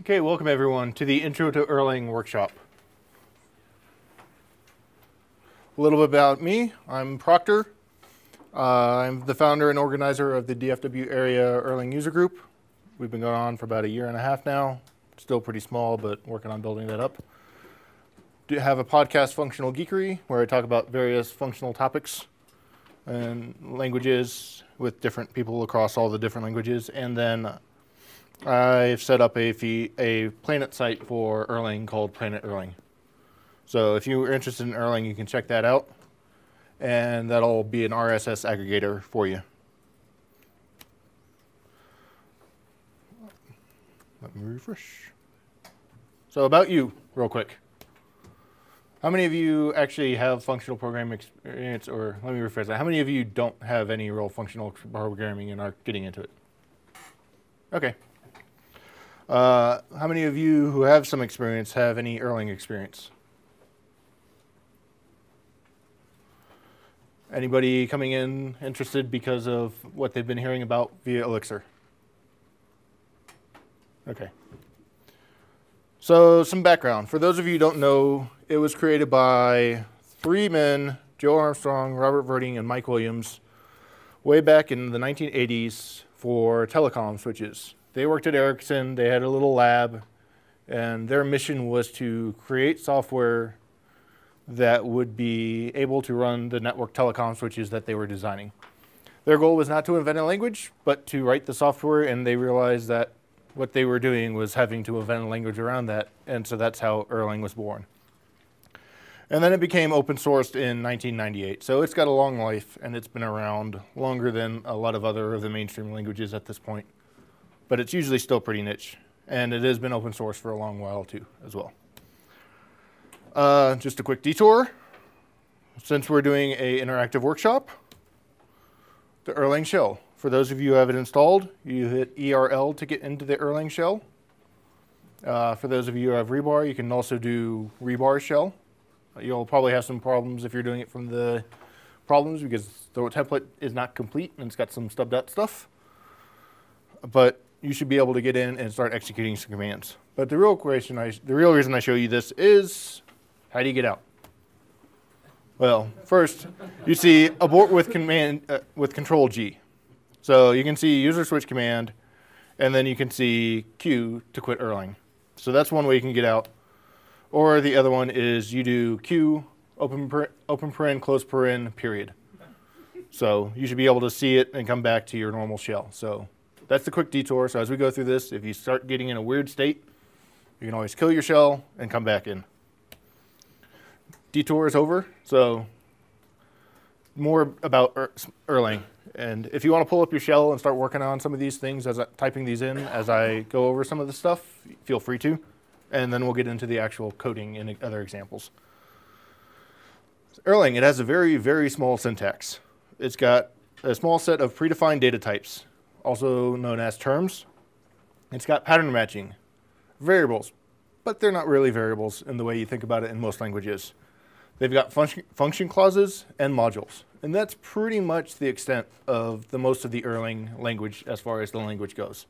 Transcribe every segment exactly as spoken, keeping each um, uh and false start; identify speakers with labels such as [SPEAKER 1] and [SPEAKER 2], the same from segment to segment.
[SPEAKER 1] Okay, welcome everyone to the Intro to Erlang workshop. A little bit about me. I'm Proctor. Uh, I'm the founder and organizer of the D F W area Erlang user group. We've been going on for about a year and a half now. Still pretty small, but working on building that up. Do have a podcast, Functional Geekery, where I talk about various functional topics and languages with different people across all the different languages. And then I've set up a, fee, a Planet site for Erlang called Planet Erlang. So if you're interested in Erlang, you can check that out. And that'll be an R S S aggregator for you. Let me refresh. So about you, real quick. How many of you actually have functional programming experience, or let me rephrase that. How many of you don't have any real functional programming and are getting into it? Okay. Uh, how many of you who have some experience have any Erlang experience? Anybody coming in interested because of what they've been hearing about via Elixir? Okay. So some background. For those of you who don't know, it was created by three men, Joe Armstrong, Robert Verding, and Mike Williams, way back in the nineteen eighties for telecom switches. They worked at Ericsson, they had a little lab, and their mission was to create software that would be able to run the network telecom switches that they were designing. Their goal was not to invent a language, but to write the software, and they realized that what they were doing was having to invent a language around that, and so that's how Erlang was born. And then it became open sourced in nineteen ninety-eight. So it's got a long life, and it's been around longer than a lot of other of the mainstream languages at this point. But it's usually still pretty niche, and it has been open source for a long while too, as well. Uh, just a quick detour. Since we're doing an interactive workshop, the Erlang shell. For those of you who have it installed, you hit E R L to get into the Erlang shell. Uh, for those of you who have rebar, you can also do rebar shell. You'll probably have some problems if you're doing it from the problems because the template is not complete and it's got some stubbed out stuff. But you should be able to get in and start executing some commands. But the real question, I, the real reason I show you this is, how do you get out? Well, first, you see abort with command uh, with Control G. So you can see user switch command, and then you can see Q to quit Erlang. So that's one way you can get out. Or the other one is you do Q, open, per, open paren, close paren, period. So you should be able to see it and come back to your normal shell. So that's the quick detour. So as we go through this, if you start getting in a weird state, you can always kill your shell and come back in. Detour is over. So more about er Erlang. And if you want to pull up your shell and start working on some of these things, as I, typing these in as I go over some of the stuff, feel free to. And then we'll get into the actual coding and other examples. Erlang, it has a very, very small syntax. It's got a small set of predefined data types, also known as terms. It's got pattern matching, variables, but they're not really variables in the way you think about it in most languages. They've got function, function clauses and modules. And that's pretty much the extent of the most of the Erlang language as far as the language goes.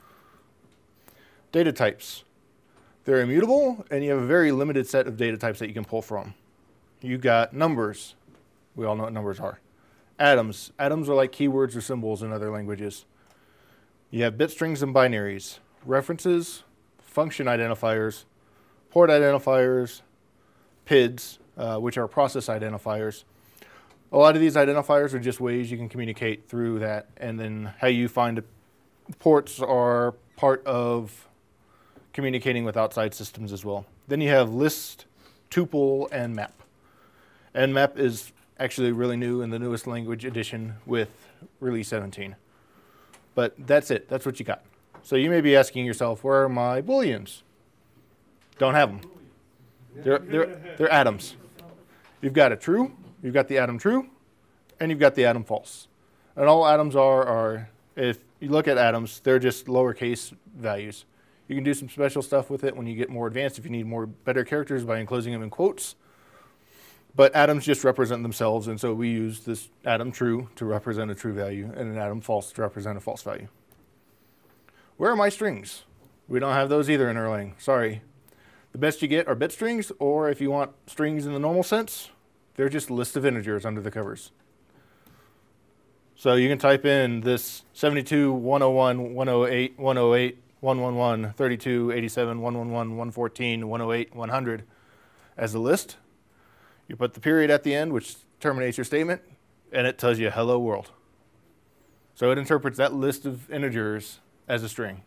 [SPEAKER 1] Data types. They're immutable, and you have a very limited set of data types that you can pull from. You've got numbers. We all know what numbers are. Atoms. Atoms are like keywords or symbols in other languages. You have bit strings and binaries. References, function identifiers, port identifiers, P I Ds, uh, which are process identifiers. A lot of these identifiers are just ways you can communicate through that, and then how you find it. Ports are part of communicating with outside systems as well. Then you have list, tuple, and map. And map is actually really new in the newest language edition with release seventeen. But that's it. That's what you got. So you may be asking yourself, where are my booleans? Don't have them. They're, they're, they're atoms. You've got a true, you've got the atom true, and you've got the atom false. And all atoms are, are if you look at atoms, they're just lowercase values. You can do some special stuff with it when you get more advanced if you need more better characters by enclosing them in quotes. But atoms just represent themselves, and so we use this atom true to represent a true value and an atom false to represent a false value. Where are my strings? We don't have those either in Erlang. Sorry. The best you get are bit strings, or if you want strings in the normal sense, they're just a list of integers under the covers. So you can type in this seventy-two, one oh one, one oh eight, one oh eight, one eleven, thirty-two, eighty-seven, one eleven, one fourteen, one oh eight, one hundred as a list. You put the period at the end, which terminates your statement, and it tells you hello world. So it interprets that list of integers as a string.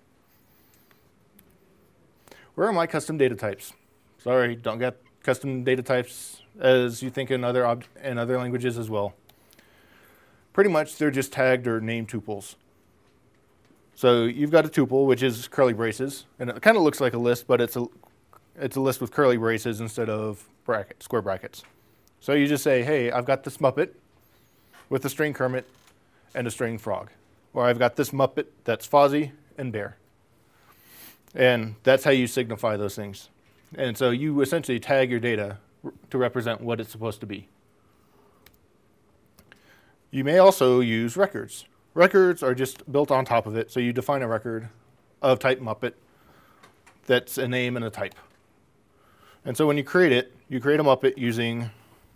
[SPEAKER 1] Where are my custom data types? Sorry, don't get custom data types as you think in other, ob in other languages as well. Pretty much they're just tagged or named tuples. So you've got a tuple, which is curly braces, and it kind of looks like a list, but it's a, it's a list with curly braces instead of bracket, square brackets. So you just say, hey, I've got this Muppet with a string Kermit and a string Frog. Or I've got this Muppet that's Fozzie and Bear. And that's how you signify those things. And so you essentially tag your data to represent what it's supposed to be. You may also use records. Records are just built on top of it, so you define a record of type Muppet that's a name and a type. And so when you create it, you create a Muppet using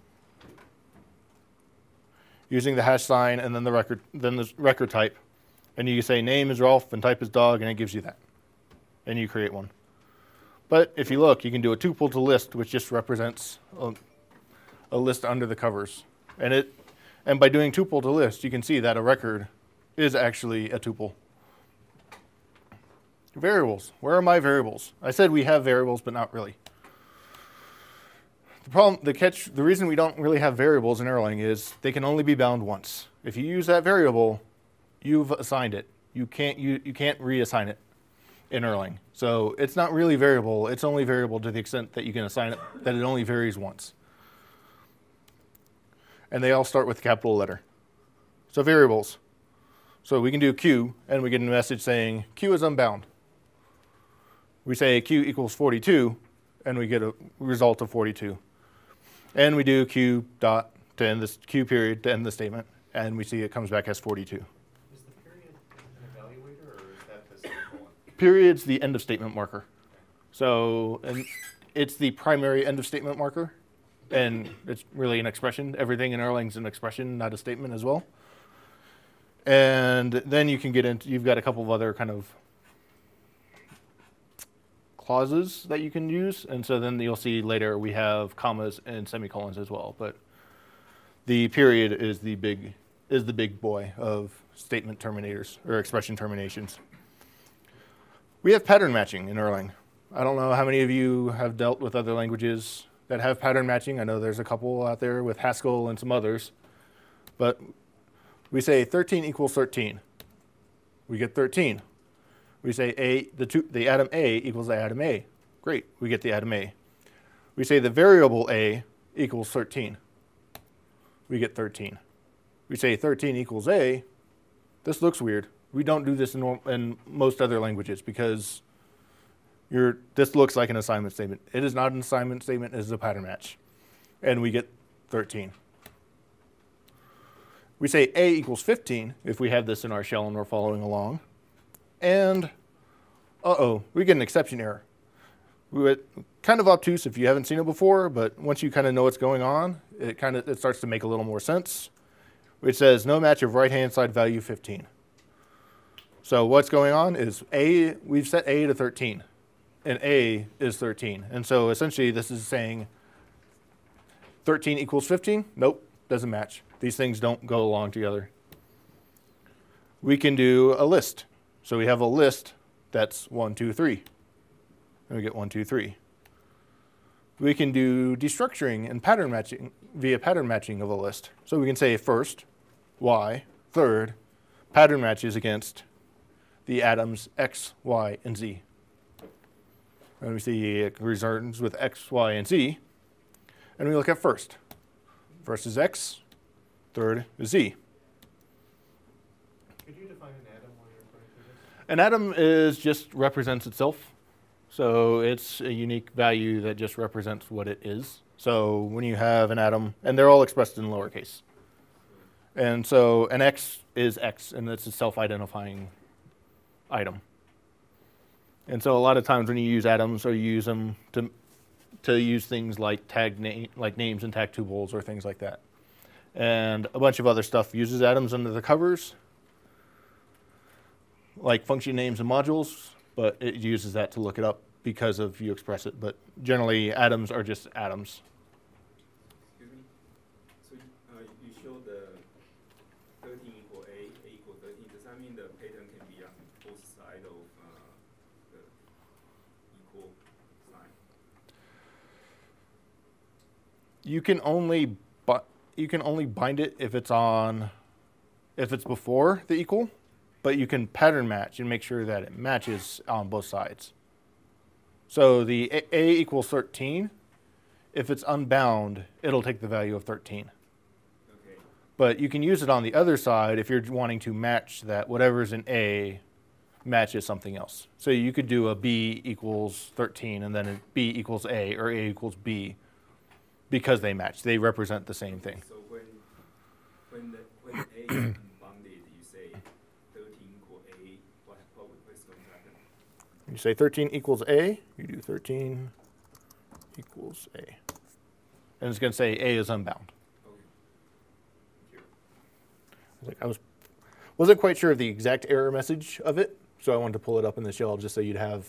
[SPEAKER 1] using the hash sign and then the record then the record type. And you say name is Rolf and type is dog, and it gives you that. And you create one. But if you look, you can do a tuple to list, which just represents a, a list under the covers. And it And by doing tuple to list, you can see that a record is actually a tuple. Variables. Where are my variables? I said we have variables, but not really. The problem, the catch, the reason we don't really have variables in Erlang is they can only be bound once. If you use that variable, you've assigned it. You can't, you, you can't reassign it in Erlang. So it's not really variable. It's only variable to the extent that you can assign it, that it only varies once. And they all start with a capital letter. So variables. So we can do Q, and we get a message saying Q is unbound. We say Q equals forty-two, and we get a result of forty-two. And we do Q dot to end this Q period to end the statement, and we see it comes back as forty-two.
[SPEAKER 2] Is the period an evaluator, or is that the semicolon?
[SPEAKER 1] Period's the end of statement marker. So and it's the primary end of statement marker. And it's really an expression. Everything in Erlang's an expression, not a statement as well. And then you can get into, you've got a couple of other kind of clauses that you can use. And so then you'll see later we have commas and semicolons as well. But the period is the big, is the big boy of statement terminators or expression terminations. We have pattern matching in Erlang. I don't know how many of you have dealt with other languages that have pattern matching. I know there's a couple out there with Haskell and some others. But we say thirteen equals thirteen. We get thirteen. We say A, the, two, the atom A equals the atom A. Great, we get the atom A. We say the variable A equals thirteen. We get thirteen. We say thirteen equals A. This looks weird. We don't do this in, in most other languages because You're, this looks like an assignment statement. It is not an assignment statement, it is a pattern match. And we get thirteen. We say A equals fifteen if we have this in our shell and we're following along. And, uh-oh, we get an exception error. We were kind of obtuse if you haven't seen it before, but once you kind of know what's going on, it kind of it starts to make a little more sense. It says no match of right-hand side value fifteen. So what's going on is A, we've set A to thirteen. And A is thirteen. And so essentially this is saying thirteen equals fifteen? Nope, doesn't match. These things don't go along together. We can do a list. So we have a list that's one, two, three. And we get one, two, three. We can do destructuring and pattern matching via pattern matching of a list. So we can say first, Y, third, pattern matches against the atoms X, Y, and Z. And we see it returns with X, Y, and Z. And we look at first. First is X, third is Z.
[SPEAKER 2] Could you define an atom while you're referring to this?
[SPEAKER 1] An atom is just represents itself. So it's a unique value that just represents what it is. So when you have an atom, and they're all expressed in lowercase. And so an X is X, and it's a self-identifying item. And so a lot of times when you use atoms, or you use them to to use things like tag name, like names and tag tuples or things like that. And a bunch of other stuff uses atoms under the covers, like function names and modules, but it uses that to look it up because of you express it. But generally, atoms are just atoms.
[SPEAKER 3] Excuse me. So uh, you show the thirteen equal A, A equal thirteen. Does that mean the pattern can be on both sides of uh, the equal sign?
[SPEAKER 1] You can only bu- you can only bind it if it's on if it's before the equal, but you can pattern match and make sure that it matches on both sides. So the A, A equals thirteen. If it's unbound, it'll take the value of thirteen.
[SPEAKER 3] Okay.
[SPEAKER 1] But you can use it on the other side if you're wanting to match that whatever's in A matches something else. So you could do a B equals thirteen and then a B equals A, or A equals B, because they match. They represent the same thing.
[SPEAKER 3] So when when the when A is unbounded, you say thirteen equal A. What what what's going to happen?
[SPEAKER 1] You say thirteen equals A, you do thirteen equals A. And it's going to say A is unbound.
[SPEAKER 3] Okay. Thank you.
[SPEAKER 1] I was, like, I was, wasn't quite sure of the exact error message of it, so I wanted to pull it up in the shell just so you'd have,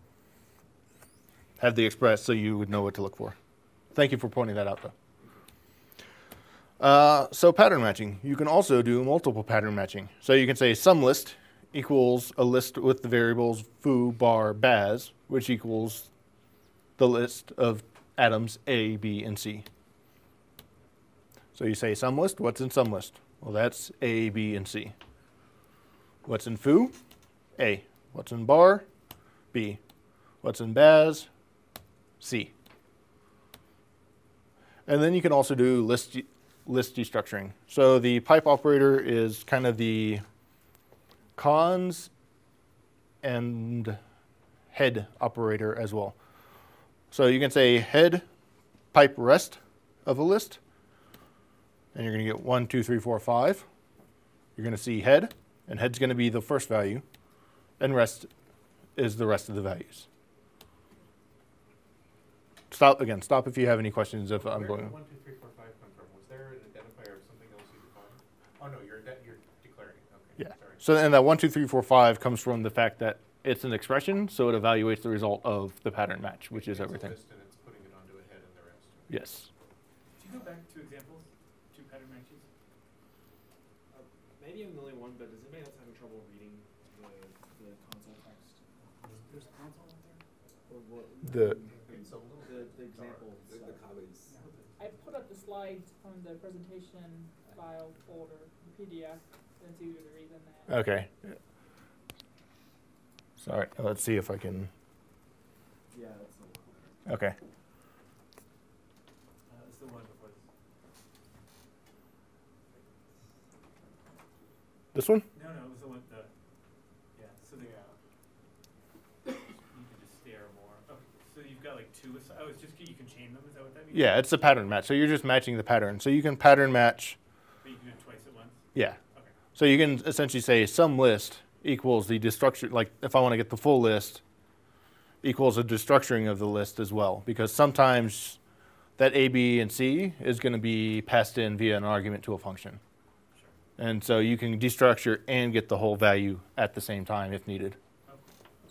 [SPEAKER 1] have the express so you would know what to look for. Thank you for pointing that out, though. Uh, so pattern matching. You can also do multiple pattern matching. So you can say sum list equals a list with the variables foo, bar, baz, which equals the list of atoms A, B, and C. So you say sum list, what's in sum list? Well, that's A, B, and C. What's in foo? A. What's in bar? B. What's in baz? C. And then you can also do list, list destructuring. So the pipe operator is kind of the cons and head operator as well. So you can say head pipe rest of a list, and you're going to get one, two, three, four, five. You're going to see head, and head's going to be the first value, and rest is the rest of the values. Stop again. Stop if you have any questions. If I'm
[SPEAKER 2] Where
[SPEAKER 1] going.
[SPEAKER 2] did one, two, three, four, five come from? Was there an identifier of something else you defined? Oh no, you're de- you're declaring. Okay.
[SPEAKER 1] Yeah.
[SPEAKER 2] Sorry.
[SPEAKER 1] So and that one, two, three, four, five comes from the fact that it's an expression, so it evaluates the result of the pattern match, which is
[SPEAKER 2] It's a
[SPEAKER 1] everything.
[SPEAKER 2] list and it's putting it onto a head and the rest.
[SPEAKER 1] Yes.
[SPEAKER 4] Could you go back to examples, two pattern matches?
[SPEAKER 5] Uh, maybe I'm the only one, but is anybody else having trouble reading the, the console text?
[SPEAKER 4] There's a console out there?
[SPEAKER 5] Or what?
[SPEAKER 1] The
[SPEAKER 2] It's a little
[SPEAKER 5] The, the example
[SPEAKER 3] The, the
[SPEAKER 5] stuff.
[SPEAKER 3] colors.
[SPEAKER 6] I put up the slides from the presentation file folder, the P D F, and it's easier to read than that.
[SPEAKER 1] okay. Sorry. Let's see if I can.
[SPEAKER 5] Yeah, that's the one.
[SPEAKER 1] Okay.
[SPEAKER 4] Uh, it's the one before this.
[SPEAKER 1] This one?
[SPEAKER 4] No, no, it was the one, the, yeah, so the, uh, you can just stare more. Oh, so you've got like two, assi- oh, it's just, you can chain them, is that what that means?
[SPEAKER 1] Yeah, it's a pattern match. So you're just matching the pattern. So you can pattern match.
[SPEAKER 4] But you can do it twice at once?
[SPEAKER 1] Yeah.
[SPEAKER 4] Okay.
[SPEAKER 1] So you can essentially say sum list equals the destructure, like if I want to get the full list, equals a destructuring of the list as well. Because sometimes that A, B, and C is going to be passed in via an argument to a function.
[SPEAKER 4] Sure.
[SPEAKER 1] And so you can destructure and get the whole value at the same time if needed.
[SPEAKER 4] Okay.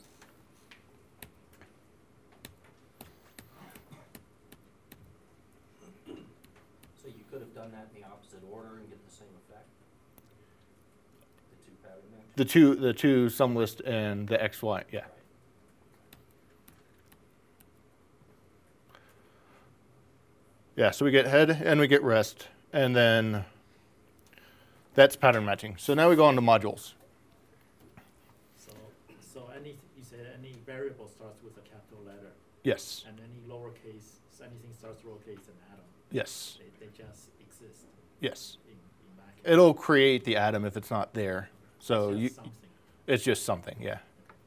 [SPEAKER 7] So you could have done that in the opposite order and get the same effect? The two pattern match?
[SPEAKER 1] The two, the two sum list and the X, Y, yeah. Yeah, so we get head and we get rest, and then that's pattern matching. So now we go on to modules.
[SPEAKER 8] So, so any, you said any variable starts with a capital letter,
[SPEAKER 1] Yes,
[SPEAKER 8] and any lowercase, so anything starts lowercase and atom.
[SPEAKER 1] yes,
[SPEAKER 8] They, they just exist
[SPEAKER 1] yes.
[SPEAKER 8] in, in that case.
[SPEAKER 1] It'll create the atom if it's not there. So
[SPEAKER 8] It's
[SPEAKER 1] you,
[SPEAKER 8] just something.
[SPEAKER 1] it's just something, yeah.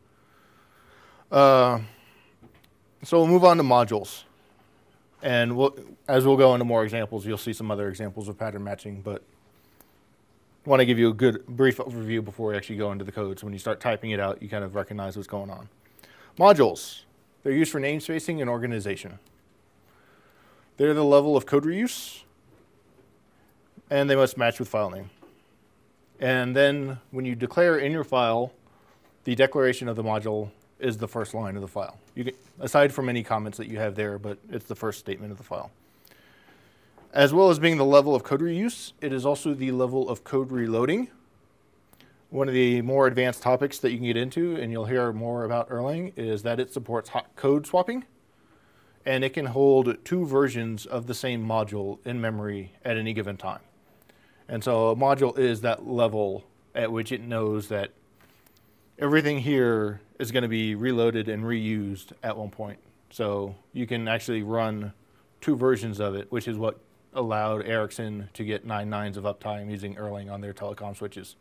[SPEAKER 1] Uh, so we'll move on to modules. And we'll, as we'll go into more examples, you'll see some other examples of pattern matching, but I want to give you a good brief overview before we actually go into the code. So when you start typing it out, you kind of recognize what's going on. Modules. They're used for namespacing and organization. They're the level of code reuse, and they must match with file name. And then when you declare in your file, the declaration of the module is the first line of the file. You can, aside from any comments that you have there, but it's the first statement of the file. As well as being the level of code reuse, it is also the level of code reloading. One of the more advanced topics that you can get into, and you'll hear more about Erlang, is that it supports hot code swapping, and it can hold two versions of the same module in memory at any given time. And so a module is that level at which it knows that everything here is going to be reloaded and reused at one point. So you can actually run two versions of it, which is what allowed Ericsson to get nine nines of uptime using Erlang on their telecom switches.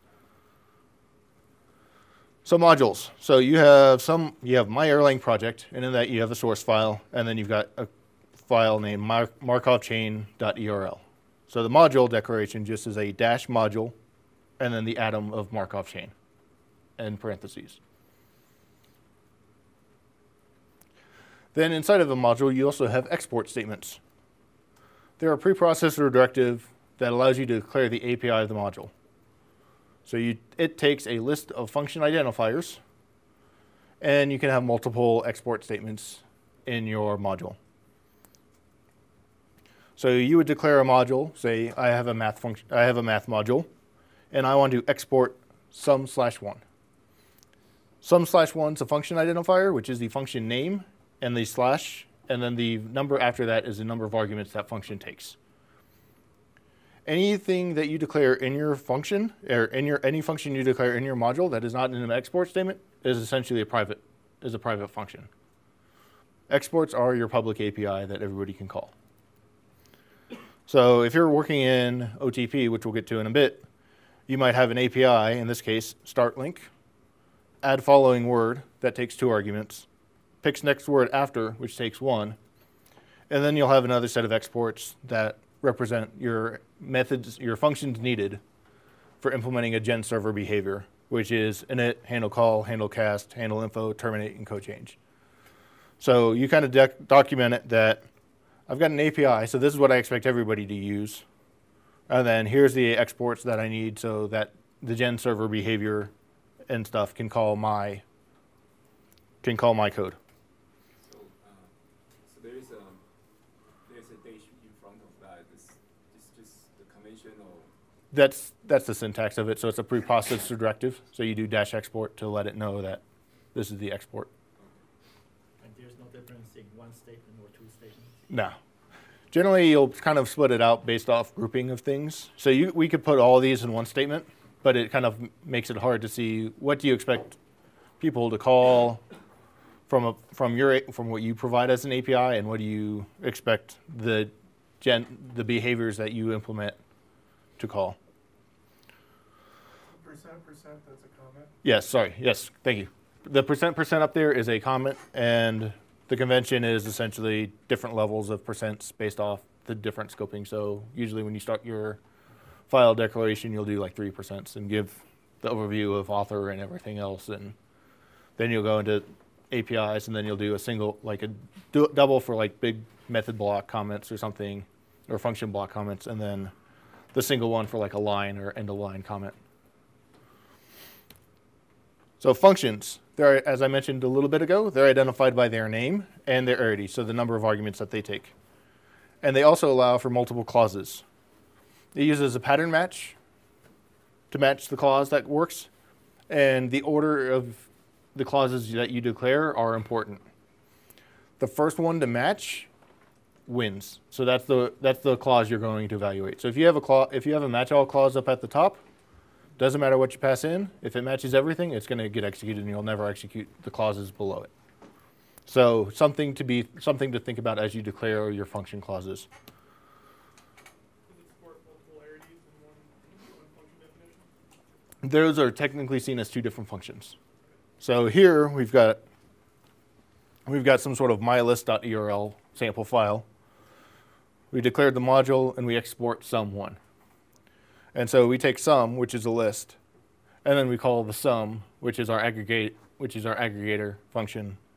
[SPEAKER 1] So modules. So you have some, you have my Erlang project, and in that you have a source file, and then you've got a file named Mar Markov Chain dot E R L. So the module declaration just is a dash module, and then the atom of Markov chain, in parentheses. Then inside of a module, you also have export statements. They're a preprocessor directive that allows you to declare the A P I of the module. So you, it takes a list of function identifiers, and you can have multiple export statements in your module. So you would declare a module, say I have a math function, I have a math module, and I want to export sum slash one. Sum slash one is a function identifier, which is the function name and the slash, and then the number after that is the number of arguments that function takes. Anything that you declare in your function, or in your any function you declare in your module that is not in an export statement, is essentially a private, is a private function. Exports are your public A P I that everybody can call. So if you're working in O T P, which we'll get to in a bit, you might have an A P I, in this case, start link, add following word, that takes two arguments, picks next word after, which takes one, and then you'll have another set of exports that represent your methods, your functions needed for implementing a gen server behavior, which is init, handle call, handle cast, handle info, terminate, and code change. So you kind of document it that I've got an A P I, so this is what I expect everybody to use. And then here's the exports that I need so that the gen server behavior and stuff can call my can call my code.
[SPEAKER 3] So, uh, so there is a there's a dash in front of that. This is just the conventional.
[SPEAKER 1] That's that's the syntax of it. So it's a preprocessor directive. So you do dash export to let it know that this is the export.
[SPEAKER 8] And there's no difference in one statement or two statements?
[SPEAKER 1] No. Generally, you'll kind of split it out based off grouping of things. So you, we could put all these in one statement, but it kind of makes it hard to see what do you expect people to call from a, from your from what you provide as an A P I, and what do you expect the gen the behaviors that you implement to call.
[SPEAKER 2] Percent percent. That's a comment.
[SPEAKER 1] Yes. Sorry. Yes. Thank you. The percent percent up there is a comment, and the convention is essentially different levels of percents based off the different scoping. So usually when you start your file declaration, you'll do like three percents and give the overview of author and everything else. And then you'll go into A P Is, and then you'll do a single, like a du double for like big method block comments or something, or function block comments, and then the single one for like a line or end of line comment. So functions, they're, as I mentioned a little bit ago, they're identified by their name and their arity, so the number of arguments that they take. And they also allow for multiple clauses. It uses a pattern match to match the clause that works, and the order of the clauses that you declare are important. The first one to match wins. So that's the that's the clause you're going to evaluate. So if you have a clause, if you have a match all clause up at the top, doesn't matter what you pass in. If it matches everything, it's going to get executed, and you'll never execute the clauses below it. So something to be something to think about as you declare your function clauses.
[SPEAKER 2] Does it support multiple arities in one, one function definition?
[SPEAKER 1] Those are technically seen as two different functions. So here we've got we've got some sort of mylist.url sample file. We declared the module, and we export sum one. And so we take sum, which is a list, and then we call the sum, which is our aggregate, which is our aggregator function,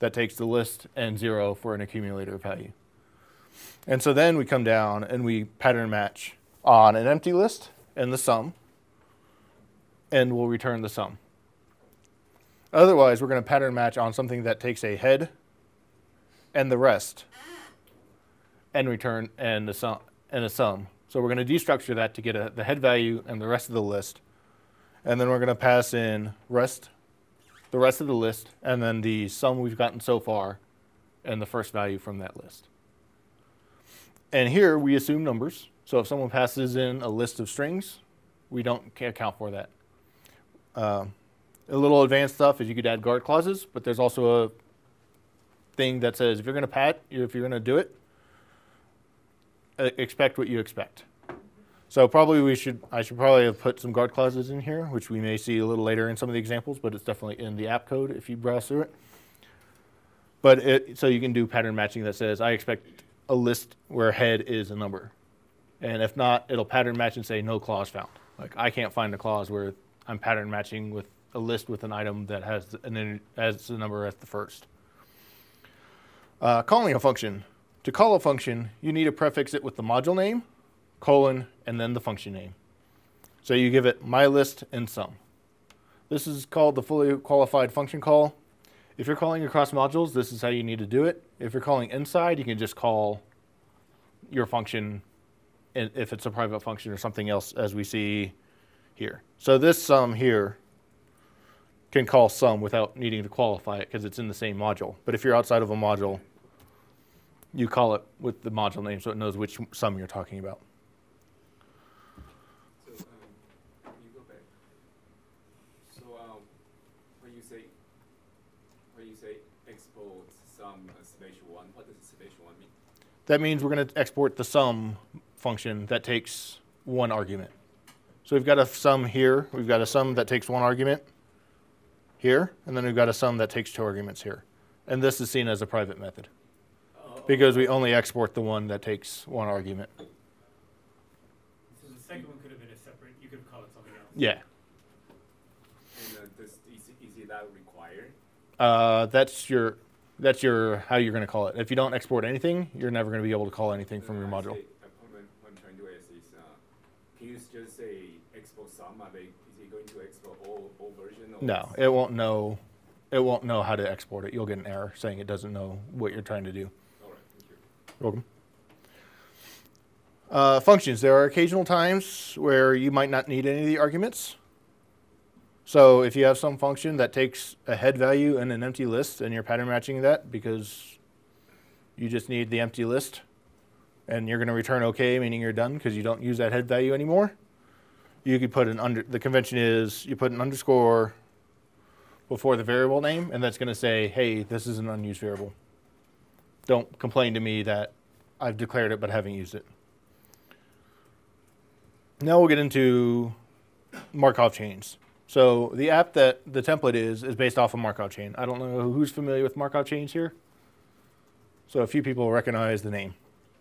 [SPEAKER 1] that takes the list and zero for an accumulator value. And so then we come down and we pattern match on an empty list and the sum, and we'll return the sum. Otherwise, we're going to pattern match on something that takes a head and the rest, and return and the sum and a sum. So we're going to destructure that to get a, the head value and the rest of the list, and then we're going to pass in rest, the rest of the list, and then the sum we've gotten so far, and the first value from that list. And here we assume numbers. So if someone passes in a list of strings, we don't account for that. Uh, a little advanced stuff is you could add guard clauses, but there's also a thing that says if you're going to pat, if you're going to do it, uh, expect what you expect. So probably we should, I should probably have put some guard clauses in here, which we may see a little later in some of the examples, but it's definitely in the app code if you browse through it. But it, so you can do pattern matching that says I expect a list where head is a number. And if not, it'll pattern match and say no clause found. Like I can't find a clause where I'm pattern matching with a list with an item that has an as the number at the first. Uh, calling a function. To call a function, you need to prefix it with the module name, colon, and then the function name. So you give it my list and sum. This is called the fully qualified function call. If you're calling across modules, this is how you need to do it. If you're calling inside, you can just call your function if it's a private function or something else, as we see here. So this sum here can call sum without needing to qualify it because it's in the same module. But if you're outside of a module, you call it with the module name so it knows which sum you're talking about.
[SPEAKER 3] So um, you go back. So um, when you say when you say export sum uh, spatial one, what does spatial one mean?
[SPEAKER 1] That means we're going to export the sum function that takes one argument. So we've got a sum here. We've got a sum that takes one argument here, and then we've got a sum that takes two arguments here. And this is seen as a private method because we only export the one that takes one argument.
[SPEAKER 4] So the second one could have been a separate, you could have called it something else.
[SPEAKER 1] Yeah.
[SPEAKER 3] And uh, this, is, is it that required?
[SPEAKER 1] Uh, that's your that's your how you're going to call it. If you don't export anything, you're never going to be able to call anything from your module.
[SPEAKER 3] Say, uh, what I'm trying to do is, is uh, can you just say export sum? Are they, is it going to export all, all version? Or
[SPEAKER 1] No, it won't know. It won't know how to export it. You'll get an error saying it doesn't know what you're trying to do.
[SPEAKER 3] All right, thank you.
[SPEAKER 1] You're welcome. Uh, functions. There are occasional times where you might not need any of the arguments. So if you have some function that takes a head value and an empty list, and you're pattern matching that because you just need the empty list, and you're going to return OK, meaning you're done because you don't use that head value anymore, you could put an under. The convention is you put an underscore before the variable name, and that's going to say, hey, this is an unused variable. Don't complain to me that I've declared it but haven't used it. Now we'll get into Markov chains. So the app that the template is, is based off of Markov chain. I don't know who's familiar with Markov chains here. So a few people recognize the name.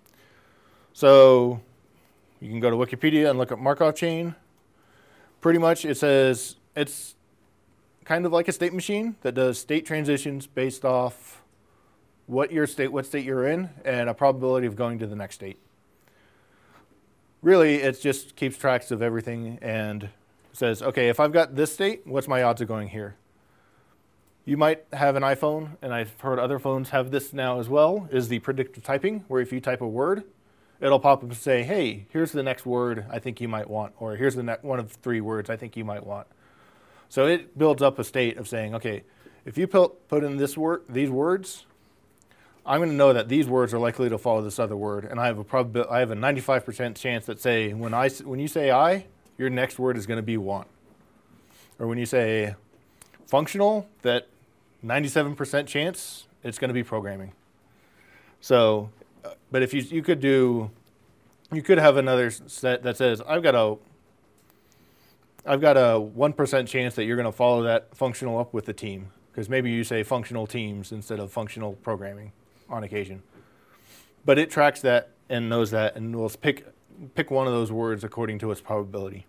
[SPEAKER 1] So you can go to Wikipedia and look up Markov chain. Pretty much it says it's kind of like a state machine that does state transitions based off what your state, what state you're in, and a probability of going to the next state. Really, it just keeps tracks of everything and says, okay, if I've got this state, what's my odds of going here? You might have an iPhone, and I've heard other phones have this now as well, is the predictive typing, where if you type a word, it'll pop up and say, hey, here's the next word I think you might want, or here's the next one of three words I think you might want. So it builds up a state of saying, okay, if you put, put in this word, these words, I'm going to know that these words are likely to follow this other word, and I have a prob- I have a ninety-five percent chance that say when I when you say I, your next word is going to be want, or when you say functional, that ninety-seven percent chance it's going to be programming. So, uh, but if you you could do, you could have another set that says I've got a I've got a one percent chance that you're going to follow that functional up with the team, because maybe you say functional teams instead of functional programming on occasion. But it tracks that and knows that and will pick pick one of those words according to its probability.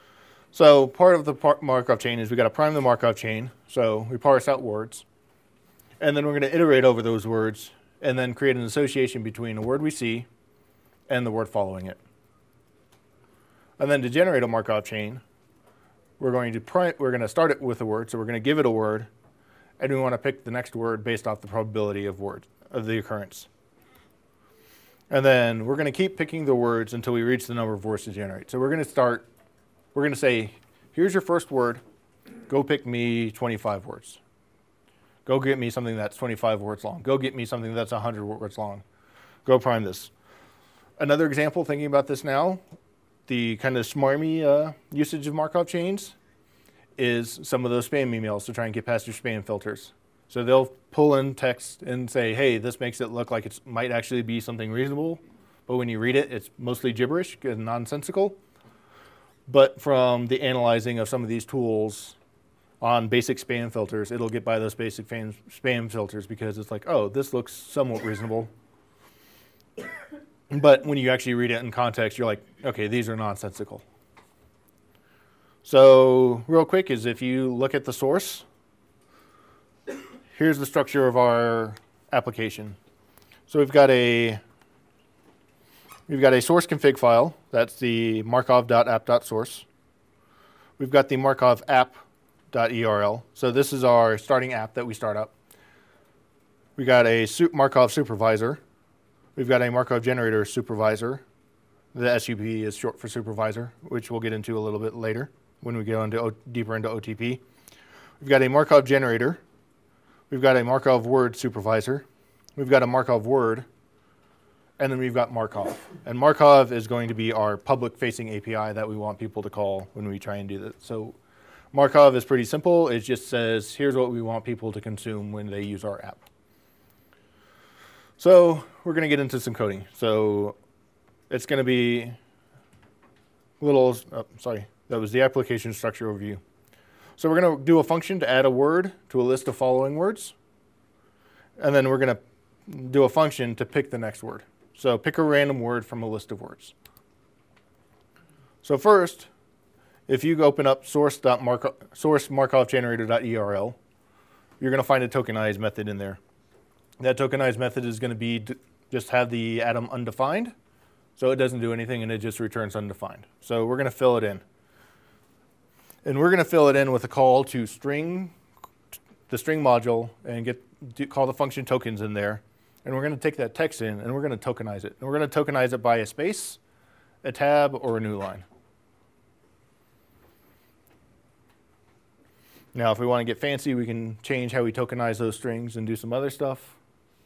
[SPEAKER 1] So part of the par Markov chain is we got to prime the Markov chain. So we parse out words. And then we're going to iterate over those words and then create an association between a word we see and the word following it. And then to generate a Markov chain, we're going to pri- we're going to start it with a word. So we're going to give it a word, and we want to pick the next word based off the probability of word of the occurrence. And then we're going to keep picking the words until we reach the number of words to generate. So we're going to start, we're going to say, here's your first word. Go pick me twenty-five words. Go get me something that's twenty-five words long. Go get me something that's one hundred words long. Go prime this. Another example, thinking about this now, the kind of smarmy uh, usage of Markov chains is some of those spam emails to try and get past your spam filters. So they'll pull in text and say, hey, this makes it look like it might actually be something reasonable, but when you read it, it's mostly gibberish and nonsensical. But from the analyzing of some of these tools on basic spam filters, it'll get by those basic fan, spam filters because it's like, oh, this looks somewhat reasonable. But when you actually read it in context, you're like, okay, these are nonsensical. So real quick is if you look at the source, here's the structure of our application. So we've got a we've got a source config file. That's the markov.app.source. We've got the markov app.url. So this is our starting app that we start up. We got a Markov supervisor. We've got a Markov generator supervisor. The S U P is short for supervisor, which we'll get into a little bit later when we go into o deeper into O T P. We've got a Markov generator. We've got a Markov word supervisor. We've got a Markov word. And then we've got Markov. And Markov is going to be our public-facing A P I that we want people to call when we try and do that. So Markov is pretty simple. It just says, here's what we want people to consume when they use our app. So we're going to get into some coding. So it's going to be a little, oh, sorry, that was the application structure overview. So we're going to do a function to add a word to a list of following words. And then we're going to do a function to pick the next word. So pick a random word from a list of words. So first, if you open up source.markov, source markov generator.url, you're going to find a tokenized method in there. That tokenized method is going to be just have the atom undefined. So it doesn't do anything and it just returns undefined. So we're going to fill it in. And we're going to fill it in with a call to string, the string module, and get do, call the function tokens in there. And we're going to take that text in, and we're going to tokenize it. And we're going to tokenize it by a space, a tab, or a new line. Now, if we want to get fancy, we can change how we tokenize those strings and do some other stuff.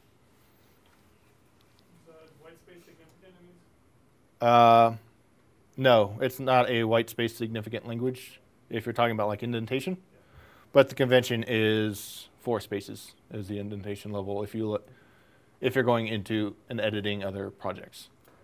[SPEAKER 4] Is uh, white space significant in these?
[SPEAKER 1] Uh, no, it's not a white space significant language if you're talking about like indentation. But the convention is four spaces as the indentation level if you look, if you're going into and editing other projects.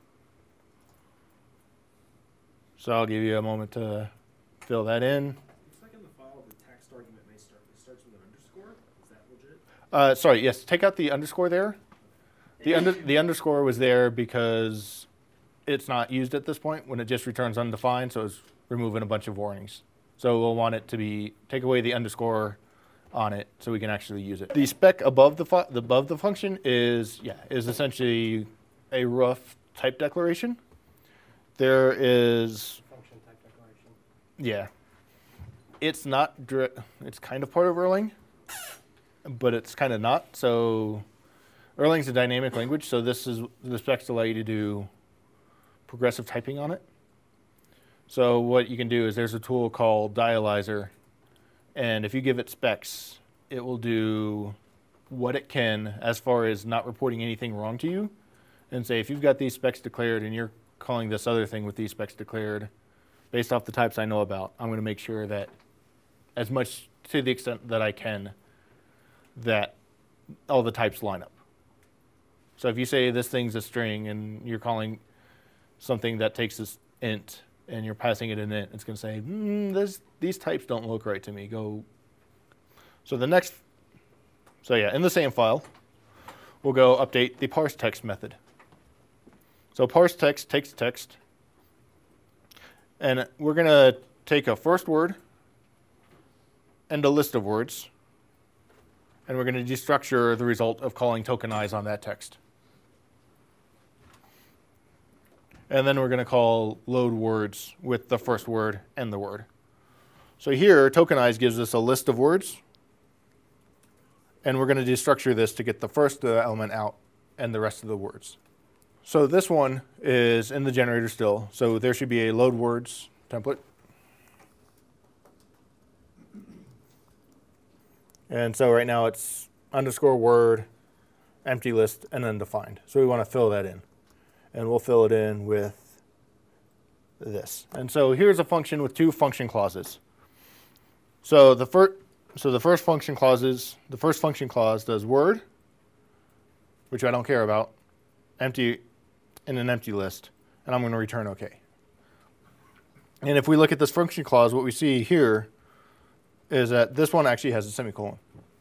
[SPEAKER 1] So I'll give you a moment to fill that in.
[SPEAKER 5] Looks like in the file the text argument may start it starts with an underscore. Is that legit?
[SPEAKER 1] Uh, sorry, yes, take out the underscore there. The under, the underscore was there because it's not used at this point when it just returns undefined, so it's removing a bunch of warnings. So we'll want it to be, take away the underscore on it so we can actually use it. The spec above the, fu above the function is, yeah, is essentially a rough type declaration. There is,
[SPEAKER 7] Function type declaration.
[SPEAKER 1] yeah, it's not, dir it's kind of part of Erlang, but it's kind of not. So Erlang's a dynamic language, so this is, the specs allow you to do progressive typing on it. So what you can do is there's a tool called Dialyzer, and if you give it specs, it will do what it can as far as not reporting anything wrong to you, and say if you've got these specs declared and you're calling this other thing with these specs declared, based off the types I know about, I'm going to make sure that as much to the extent that I can, that all the types line up. So if you say this thing's a string and you're calling something that takes this int, and you're passing it in int, it's going to say, mm, this, these types don't look right to me. Go. So the next, so yeah, in the same file, we'll go update the parse text method. So parse text takes text, and we're going to take a first word and a list of words, And we're going to destructure the result of calling tokenize on that text. And then we're going to call load words with the first word and the word. So here, tokenize gives us a list of words. And we're going to destructure this to get the first uh, element out and the rest of the words. So this one is in the generator still. So there should be a load words template. And so right now it's underscore word, empty list, and undefined. So we want to fill that in. And we'll fill it in with this. And so here's a function with two function clauses. So the first so the first function clauses, the first function clause does word, which I don't care about, empty in an empty list, and I'm going to return OK. And if we look at this function clause, what we see here is that this one actually has a semicolon.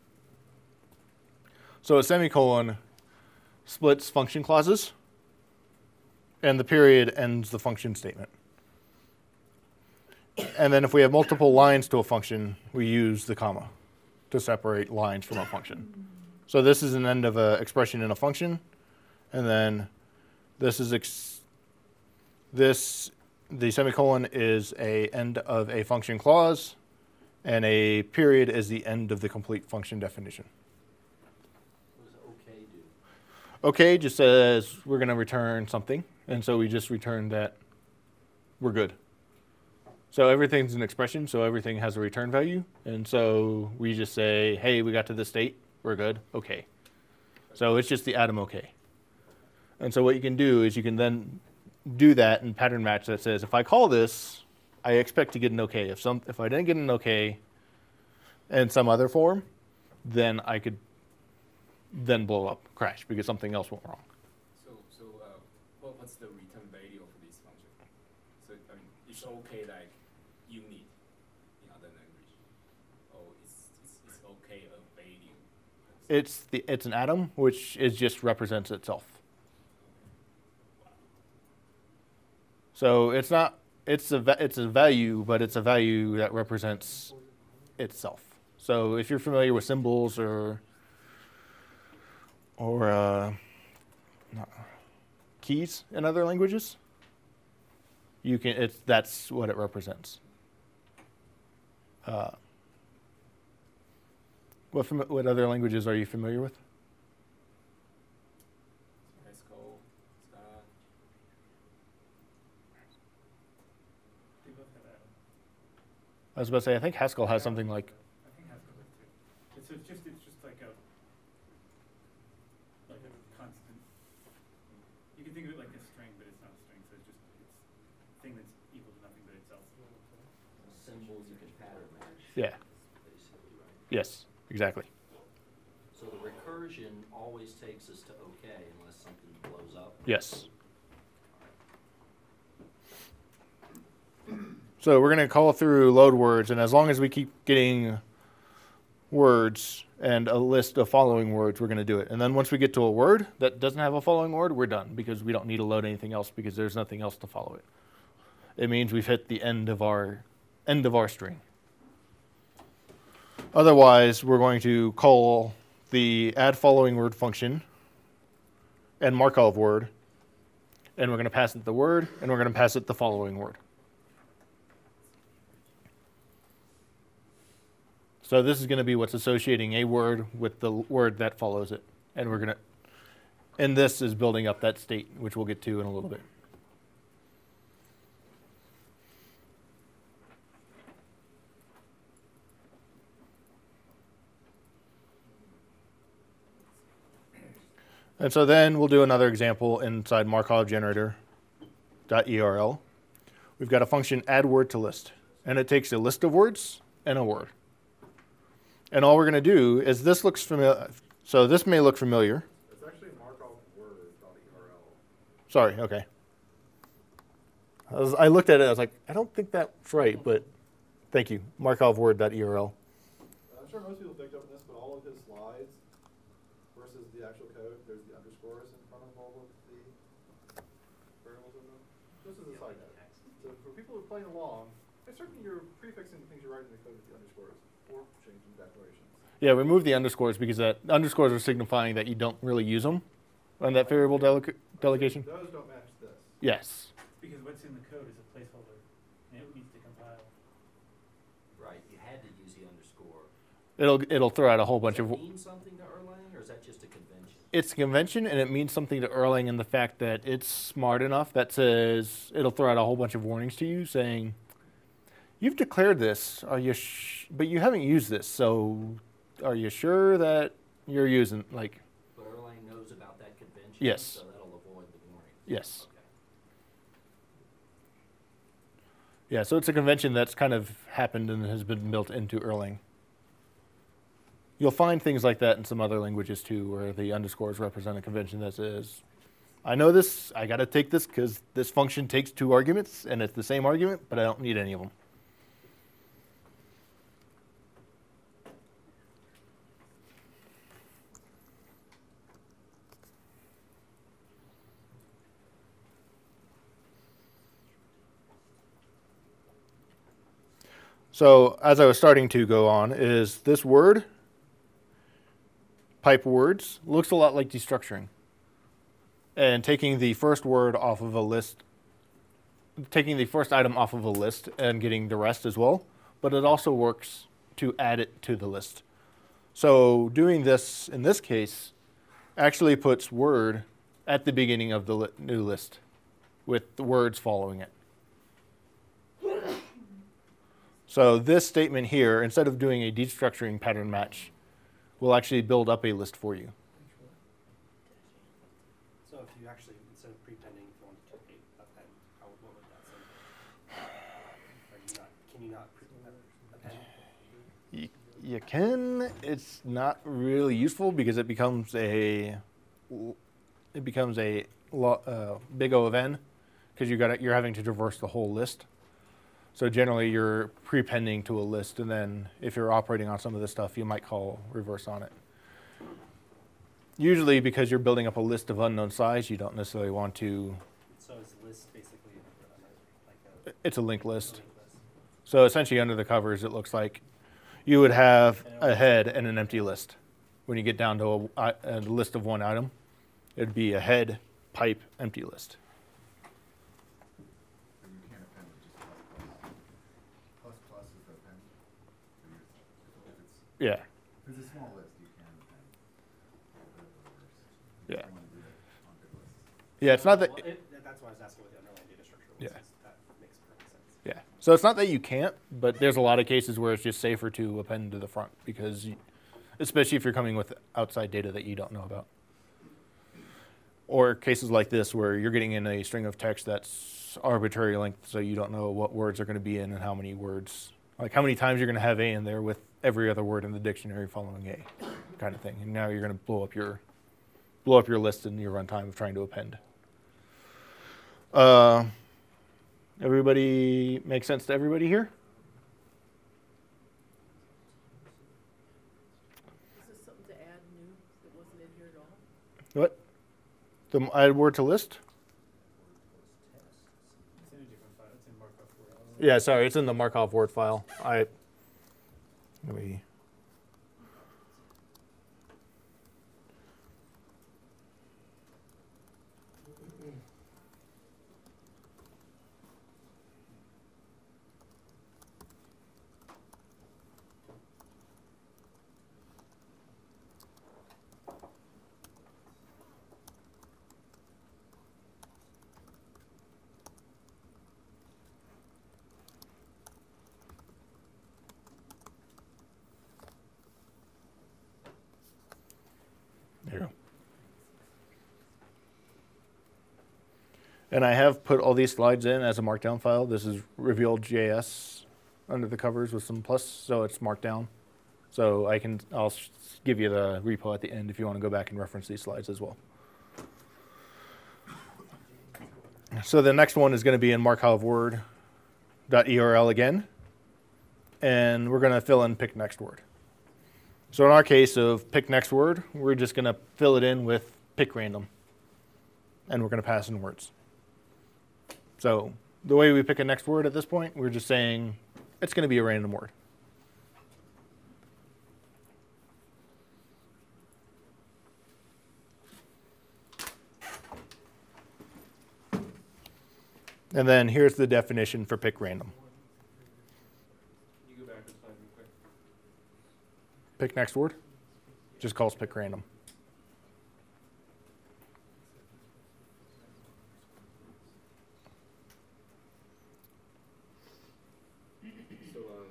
[SPEAKER 1] So a semicolon splits function clauses, and the period ends the function statement. And then if we have multiple lines to a function, we use the comma to separate lines from a function. So this is an end of an expression in a function, and then this is ex this the semicolon is a end of a function clause, and a period is the end of the complete function definition.
[SPEAKER 7] What does OK do?
[SPEAKER 1] OK just says we're going to return something, and so we just return that we're good. So everything's an expression, so everything has a return value, and so we just say, hey, we got to this state, we're good, OK. So it's just the atom OK. And so what you can do is you can then do that in pattern match that says, if I call this, I expect to get an OK. If some, if I didn't get an OK in some other form, then I could then blow up, crash, because something else went wrong.
[SPEAKER 3] So, so uh, what, what's the return value of this function? So, I mean, it's OK like unit in other language, or it's, it's, it's OK a value?
[SPEAKER 1] It's the it's an atom, which is just represents itself. So it's not it's a it's a value, but it's a value that represents itself. So if you're familiar with symbols or or uh, not, keys in other languages, you can it's that's what it represents. Uh, what fam what other languages are you familiar with?
[SPEAKER 3] Haskell, Scala.
[SPEAKER 4] They both have Adam.
[SPEAKER 1] I was about to say I think Haskell has something like.
[SPEAKER 4] I think Haskell does too. It's, it's just it's just like a like a constant. You can think of it like a string, but it's not a string. So it's just it's a thing that's equal to nothing but itself.
[SPEAKER 7] Symbols you can pattern match.
[SPEAKER 1] Yeah.
[SPEAKER 7] Basically, right?
[SPEAKER 1] Yes. Exactly.
[SPEAKER 7] So the recursion always takes us to OK unless something blows up.
[SPEAKER 1] Yes. So we're going to call through load words, and as long as we keep getting words and a list of following words, we're going to do it. And then once we get to a word that doesn't have a following word, we're done, because we don't need to load anything else because there's nothing else to follow it. It means we've hit the end of our end of our string. Otherwise, we're going to call the add following word function and Markov word, and we're going to pass it the word, and we're going to pass it the following word. So this is going to be what's associating a word with the word that follows it, and we're going to, and this is building up that state, which we'll get to in a little bit. And so then we'll do another example inside Markov generator.erl. We've got a function add word to list, and it takes a list of words and a word. And all we're going to do is this looks familiar. So this may look familiar.
[SPEAKER 2] It's actually Markov word.erl.
[SPEAKER 1] Sorry, okay. I, was, I looked at it, I was like, I don't think that's right, but thank you. Markov word.erl.
[SPEAKER 2] I'm sure most people picked up on this, but all of his slides versus the actual code, there's the underscores in front of all of the variables in them. This is a side note. So for people who are playing along, certainly you're prefixing the things you write in the code with the underscores. or changing declarations.
[SPEAKER 1] Yeah, remove the underscores because that underscores are signifying that you don't really use them on that variable dele delegation.
[SPEAKER 2] Those don't match this.
[SPEAKER 1] Yes.
[SPEAKER 4] Because what's in the code is a placeholder, and it needs to compile.
[SPEAKER 7] Right, you had to use the underscore.
[SPEAKER 1] It'll it'll throw out a whole bunch
[SPEAKER 7] Does
[SPEAKER 1] of.
[SPEAKER 7] that mean something to Erlang, or is that just a convention?
[SPEAKER 1] It's a convention, and it means something to Erlang in the fact that it's smart enough that says it'll throw out a whole bunch of warnings to you saying, "You've declared this, are you? Sh but you haven't used this, so are you sure that you're using like?"
[SPEAKER 7] But Erlang knows about that convention.
[SPEAKER 1] Yes.
[SPEAKER 7] So that'll avoid the warning.
[SPEAKER 1] Yes.
[SPEAKER 7] Okay.
[SPEAKER 1] Yeah, so it's a convention that's kind of happened and has been built into Erlang. You'll find things like that in some other languages too, where the underscores represent a convention that says, I know this, I got to take this because this function takes two arguments and it's the same argument, but I don't need any of them. So as I was starting to go on, is this word, pipe words, looks a lot like destructuring. And taking the first word off of a list, taking the first item off of a list and getting the rest as well, but it also works to add it to the list. So doing this in this case actually puts word at the beginning of the li new list with the words following it. So this statement here, instead of doing a destructuring pattern match, will actually build up a list for you.
[SPEAKER 9] So if you actually, instead of prepending, if you want to take append, how, what would that say? Are you not, can you not append?
[SPEAKER 1] You, you can. It's not really useful because it becomes a it becomes a lo, uh, big O of n because you got it, you're having to traverse the whole list. So generally, you're prepending to a list, and then if you're operating on some of this stuff, you might call reverse on it. Usually, because you're building up a list of unknown size, you don't necessarily want to.
[SPEAKER 9] So is list basically like a,
[SPEAKER 1] It's a linked
[SPEAKER 9] a
[SPEAKER 1] list.
[SPEAKER 9] linked list?
[SPEAKER 1] So essentially, under the covers, it looks like you would have a head and an empty list. When you get down to a, a list of one item, it'd be a head, pipe, empty list.
[SPEAKER 10] But you can't append with just plus plus. Plus plus is the append. So you, if it's,
[SPEAKER 1] Yeah.
[SPEAKER 10] if it's a small list, you can append. But if it's reverse, you
[SPEAKER 1] Yeah.
[SPEAKER 10] don't want to do that on big lists.
[SPEAKER 1] Yeah, it's not that.
[SPEAKER 9] Well, it, that's why I was asking what the underlying data structure was.
[SPEAKER 1] Yeah.
[SPEAKER 9] is That makes perfect sense.
[SPEAKER 1] Yeah. So it's not that you can't, but there's a lot of cases where it's just safer to append to the front because, you, especially if you're coming with outside data that you don't know about. Or cases like this where you're getting in a string of text that's arbitrary length, so you don't know what words are going to be in and how many words, like how many times you're going to have A in there with every other word in the dictionary following A, kind of thing. And now you're going to blow up your blow up your list in your runtime of trying to append. Uh, everybody make sense to everybody here?
[SPEAKER 11] Is this something to add new that wasn't in here at all?
[SPEAKER 1] What? The add word to list?
[SPEAKER 4] It's in a different file. It's in Markov Word.
[SPEAKER 1] Yeah, sorry, it's in the Markov word file. I let me. There you go. And I have put all these slides in as a markdown file. This is revealed J S under the covers with some plus, so it's marked down. So I can, I'll give you the repo at the end if you want to go back and reference these slides as well. So the next one is going to be in Markov Word.url again. And we're going to fill in pick next word. So in our case of pick next word, we're just going to fill it in with pick random. And we're going to pass in words. So the way we pick a next word at this point, we're just saying it's going to be a random word. And then here's the definition for pick random.
[SPEAKER 4] Can you go back to the slide real quick?
[SPEAKER 1] Pick next word. Just calls pick random.
[SPEAKER 3] So um,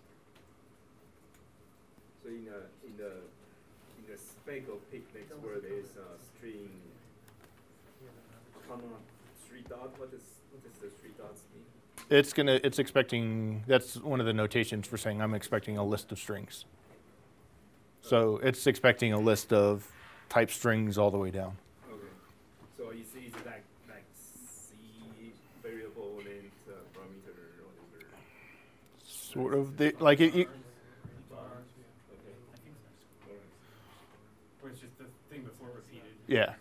[SPEAKER 3] so in the in the in the spec of pick next word is uh, string comma three dot. What is what does the three dots mean?
[SPEAKER 1] It's gonna. It's expecting. That's one of the notations for saying I'm expecting a list of strings. So it's expecting a list of type strings all the way down.
[SPEAKER 3] Okay. So you see, it's like like C variable length uh, parameter or whatever.
[SPEAKER 1] Sort of. The, like it. You,
[SPEAKER 3] Okay. All right.
[SPEAKER 4] Or it's just the thing before repeated.
[SPEAKER 1] yeah.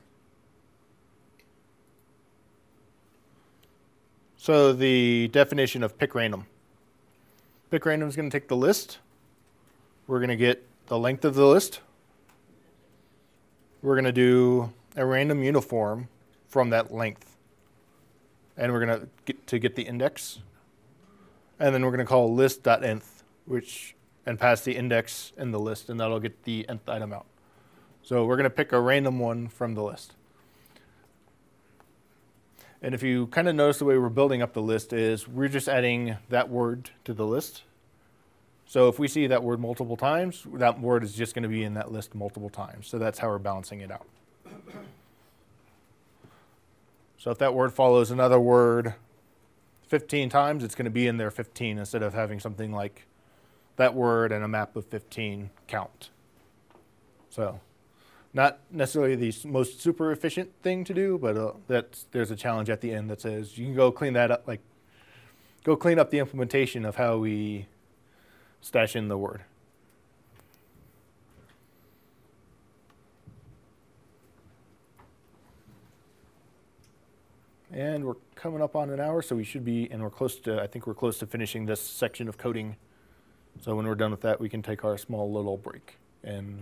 [SPEAKER 1] So the definition of pick random. Pick random is going to take the list. We're going to get the length of the list. We're going to do a random uniform from that length. And we're going to get to get the index. And then we're going to call list.nth, which and pass the index in the list, and that'll get the nth item out. So we're going to pick a random one from the list. And if you kind of notice the way we're building up the list is we're just adding that word to the list. So if we see that word multiple times, that word is just going to be in that list multiple times. So that's how we're balancing it out. So if that word follows another word fifteen times, it's going to be in there fifteen instead of having something like that word and a map of fifteen count. So not necessarily the most super efficient thing to do, but uh, that's, there's a challenge at the end that says you can go clean that up, like go clean up the implementation of how we stash in the word. And we're coming up on an hour, so we should be, and we're close to, I think we're close to finishing this section of coding. So when we're done with that, we can take our small little break. And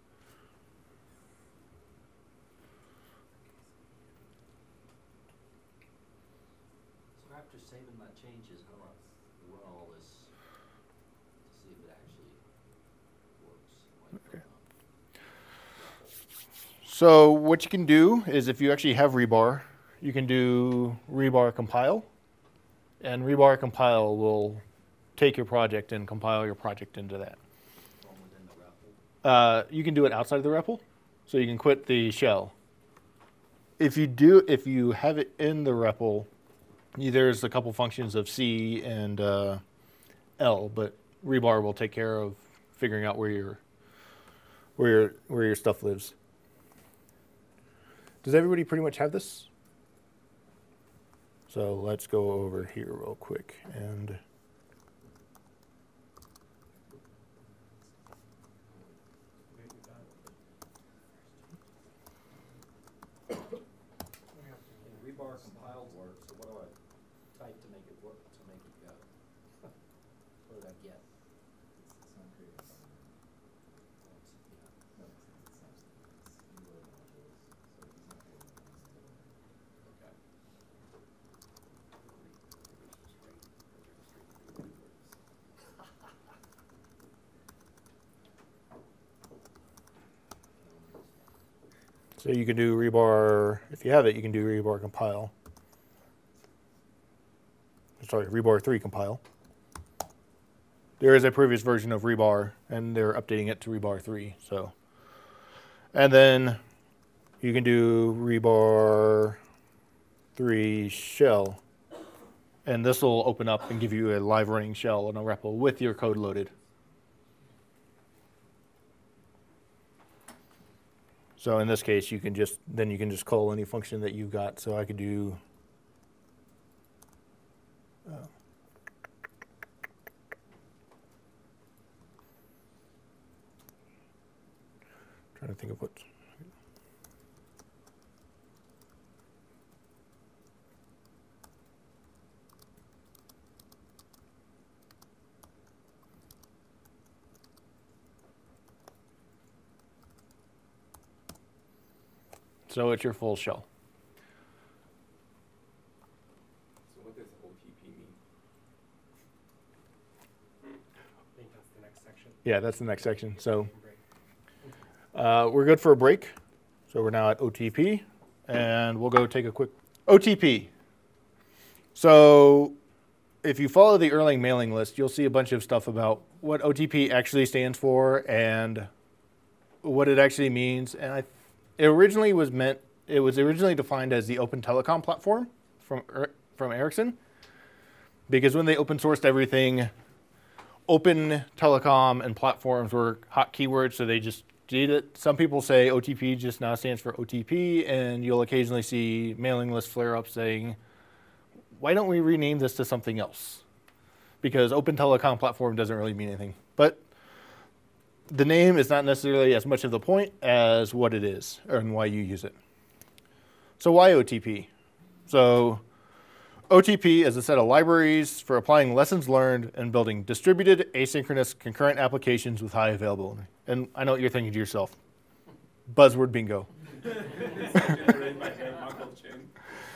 [SPEAKER 7] So after saving my changes, how do I run all this to see if it actually works? Like
[SPEAKER 1] Okay.
[SPEAKER 7] from, uh,
[SPEAKER 1] so what you can do is if you actually have rebar, you can do rebar compile. And rebar compile will take your project and compile your project into that.
[SPEAKER 7] from within the R E P L?
[SPEAKER 1] Uh, you can do it outside of the R E P L, so you can quit the shell. If you do, if you have it in the R E P L, you, there's a couple functions of C and uh, L, but rebar will take care of figuring out where your where your where your stuff lives. Does everybody pretty much have this? So let's go over here real quick and.
[SPEAKER 7] In rebar compiled work, so what do I type to make it work, to make it go? What did I get?
[SPEAKER 10] It's not created by me. No, it's, it's not. It's new word modules, so he's not creating the
[SPEAKER 7] Okay.
[SPEAKER 1] So you can do rebar, if you have it, you can do rebar compile. Sorry, rebar three compile. There is a previous version of rebar, and they're updating it to rebar three. So, and then you can do rebar three shell, and this will open up and give you a live running shell in a R E P L with your code loaded. So in this case, you can just, then you can just call any function that you've got. So I could do, uh, trying to think of what. So it's your full shell.
[SPEAKER 3] So
[SPEAKER 1] Yeah, that's the next section. So uh, we're good for a break. So we're now at O T P, and we'll go take a quick O T P. So if you follow the Erlang mailing list, you'll see a bunch of stuff about what O T P actually stands for and what it actually means. And I, it originally was meant, it was originally defined as the Open Telecom platform from from Ericsson, because when they open sourced everything, open telecom and platforms were hot keywords, so they just did it. Some people say O T P just now stands for O T P, and you'll occasionally see mailing list flare-ups saying, why don't we rename this to something else? Because open telecom platform doesn't really mean anything. But the name is not necessarily as much of the point as what it is and why you use it. So why O T P? So O T P is a set of libraries for applying lessons learned and building distributed, asynchronous, concurrent applications with high availability. And I know what you're thinking to yourself. Buzzword bingo.
[SPEAKER 3] Markov Chain.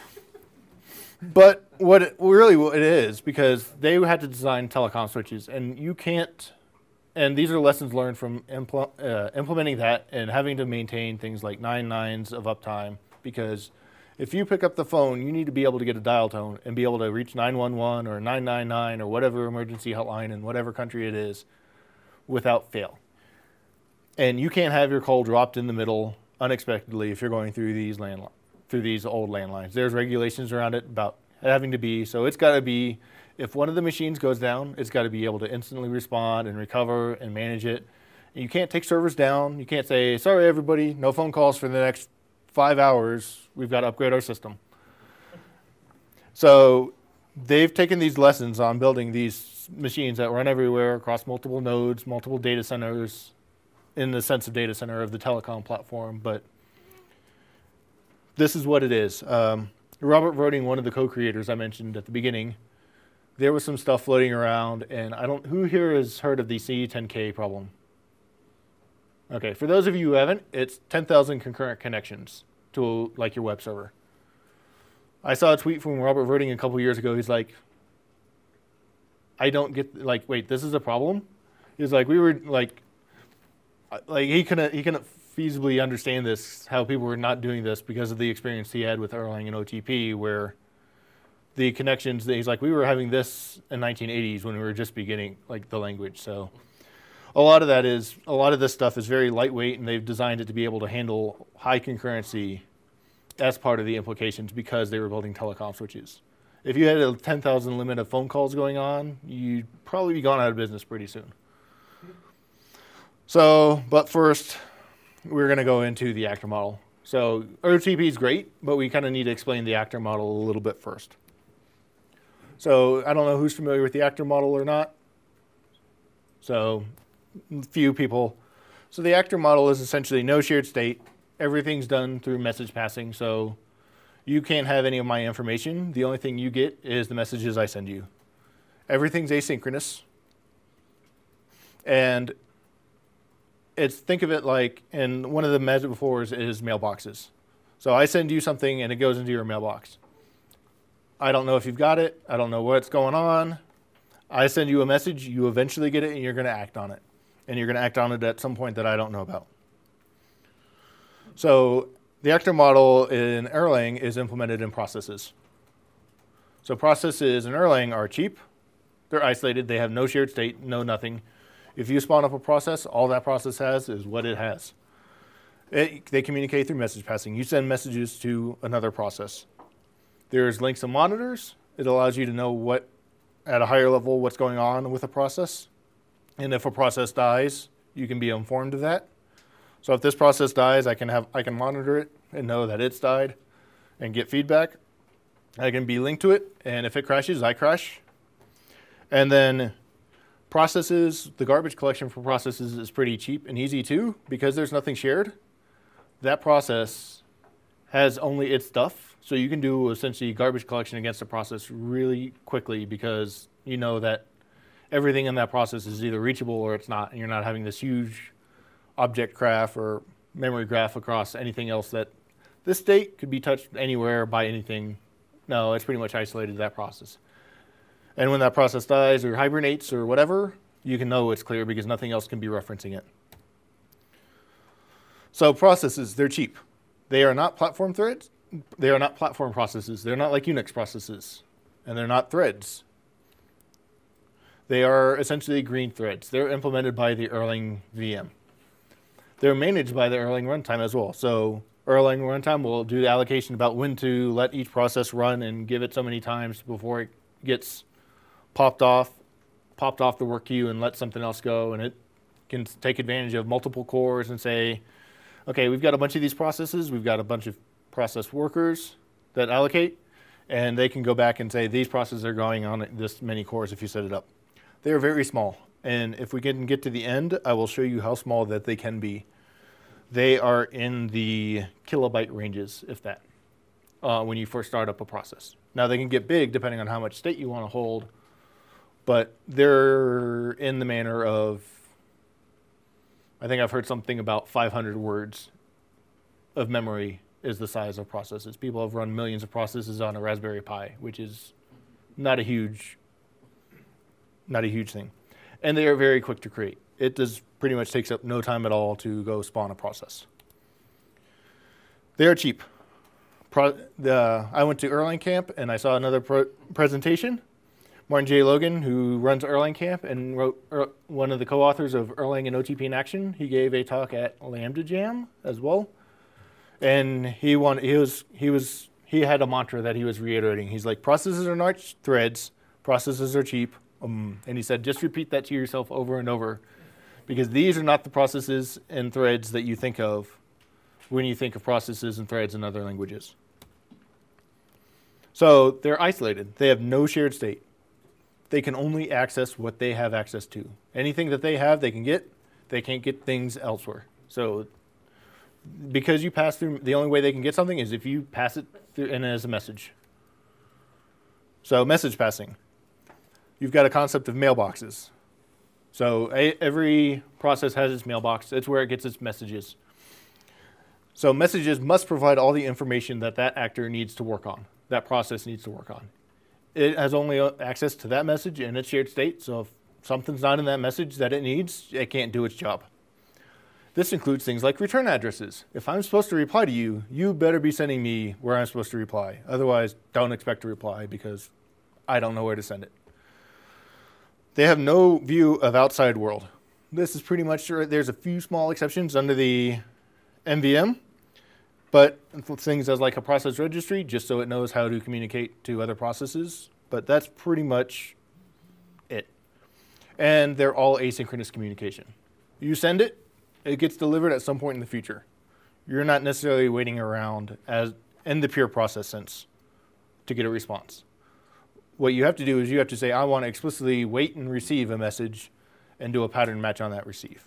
[SPEAKER 1] But what it, really what it is, because they had to design telecom switches, and you can't, and these are lessons learned from impl uh, implementing that and having to maintain things like nine nines of uptime, because if you pick up the phone, you need to be able to get a dial tone and be able to reach nine one one or nine nine nine or whatever emergency hotline in whatever country it is without fail. And you can't have your call dropped in the middle unexpectedly if you're going through these landlines. Through these old landlines. There's regulations around it about having to be, so it's got to be, if one of the machines goes down, it's got to be able to instantly respond and recover and manage it. And you can't take servers down. You can't say, sorry everybody, no phone calls for the next five hours. We've got to upgrade our system. So they've taken these lessons on building these machines that run everywhere across multiple nodes, multiple data centers, in the sense of data center of the telecom platform, but this is what it is. Um, Robert Verding, one of the co-creators I mentioned at the beginning, there was some stuff floating around, and I don't, who here has heard of the C ten K problem? Okay, for those of you who haven't, it's ten thousand concurrent connections to like your web server. I saw a tweet from Robert Verding a couple years ago. He's like, I don't get, like, wait, this is a problem? He's like, we were like, like he couldn't, he couldn't feasibly understand this, how people were not doing this because of the experience he had with Erlang and O T P, where the connections, he's like, we were having this in nineteen eighties when we were just beginning like the language. So a lot of that is, a lot of this stuff is very lightweight, and they've designed it to be able to handle high concurrency as part of the implications because they were building telecom switches. If you had a ten thousand limit of phone calls going on, you'd probably be gone out of business pretty soon. So, but first, we're going to go into the actor model. So O T P is great, but we kind of need to explain the actor model a little bit first. So I don't know who's familiar with the actor model or not. So few people. So the actor model is essentially no shared state. Everything's done through message passing. So you can't have any of my information. The only thing you get is the messages I send you. Everything's asynchronous. And it's, think of it like, and one of the metaphors is mailboxes. So I send you something and it goes into your mailbox. I don't know if you've got it. I don't know what's going on. I send you a message, you eventually get it, and you're going to act on it. And you're going to act on it at some point that I don't know about. So the actor model in Erlang is implemented in processes. So processes in Erlang are cheap. They're isolated. They have no shared state, no nothing. If you spawn up a process, all that process has is what it has. It, they communicate through message passing. You send messages to another process. There's links and monitors. It allows you to know what, at a higher level, what's going on with a process. And if a process dies, you can be informed of that. So if this process dies, I can have I can monitor it and know that it's died and get feedback. I can be linked to it, and if it crashes, I crash. And then processes, the garbage collection for processes is pretty cheap and easy too, because there's nothing shared. That process has only its stuff, so you can do essentially garbage collection against a process really quickly because you know that everything in that process is either reachable or it's not, and you're not having this huge object graph or memory graph across anything else that this state could be touched anywhere by anything. No, it's pretty much isolated to that process. And when that process dies or hibernates or whatever, You can know it's clear because nothing else can be referencing it. So processes, they're cheap. They are not platform threads. They are not platform processes. They're not like Unix processes. And they're not threads. They are essentially green threads. They're implemented by the Erlang V M. They're managed by the Erlang runtime as well. So Erlang runtime will do the allocation about when to let each process run and give it so many times before it gets popped off, popped off the work queue and let something else go. And it can take advantage of multiple cores and say, okay, we've got a bunch of these processes. We've got a bunch of process workers that allocate. And they can go back and say, these processes are going on this many cores if you set it up. They are very small. And if we can get to the end, I will show you how small that they can be. They are in the kilobyte ranges, if that, uh, when you first start up a process. Now, they can get big depending on how much state you want to hold, but they're in the manner of, I think I've heard something about five hundred words of memory is the size of processes. People have run millions of processes on a Raspberry Pi, which is not a huge, not a huge thing. And they are very quick to create. It does pretty much takes up no time at all to go spawn a process. They are cheap. Pro, the, I went to Erlang Camp and I saw another pro presentation. Martin J. Logan, who runs Erlang Camp and wrote er, one of the co-authors of Erlang and O T P in Action, he gave a talk at Lambda Jam as well. And he wanted, he was he was he had a mantra that he was reiterating. He's like, processes are not threads, processes are cheap. Um, and he said, just repeat that to yourself over and over, because these are not the processes and threads that you think of when you think of processes and threads in other languages. So they're isolated. They have no shared state. They can only access what they have access to. Anything that they have, they can get. They can't get things elsewhere. So because you pass through, the only way they can get something is if you pass it through in as a message. So message passing. You've got a concept of mailboxes. So a, every process has its mailbox. It's where it gets its messages. So messages must provide all the information that that actor needs to work on, that process needs to work on. It has only access to that message in its shared state. So if something's not in that message that it needs, it can't do its job. This includes things like return addresses. If I'm supposed to reply to you, you better be sending me where I'm supposed to reply. Otherwise, don't expect a reply because I don't know where to send it. They have no view of outside world. This is pretty much, there's a few small exceptions under the M V M, but things as like a process registry, just so it knows how to communicate to other processes. But that's pretty much it. And they're all asynchronous communication. You send it, it gets delivered at some point in the future. You're not necessarily waiting around as in the pure process sense to get a response. What you have to do is you have to say, I want to explicitly wait and receive a message and do a pattern match on that receive.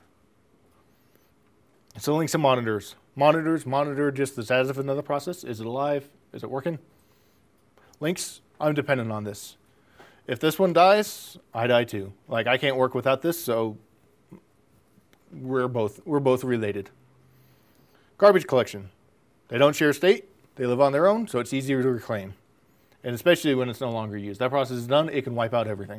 [SPEAKER 1] So links and monitors. Monitors monitor just the status of another process. Is it alive? Is it working? Links, I'm dependent on this. If this one dies, I die too. Like I can't work without this, so we're both, we're both related. Garbage collection. They don't share state. They live on their own, so it's easier to reclaim. And especially when it's no longer used. That process is done, it can wipe out everything.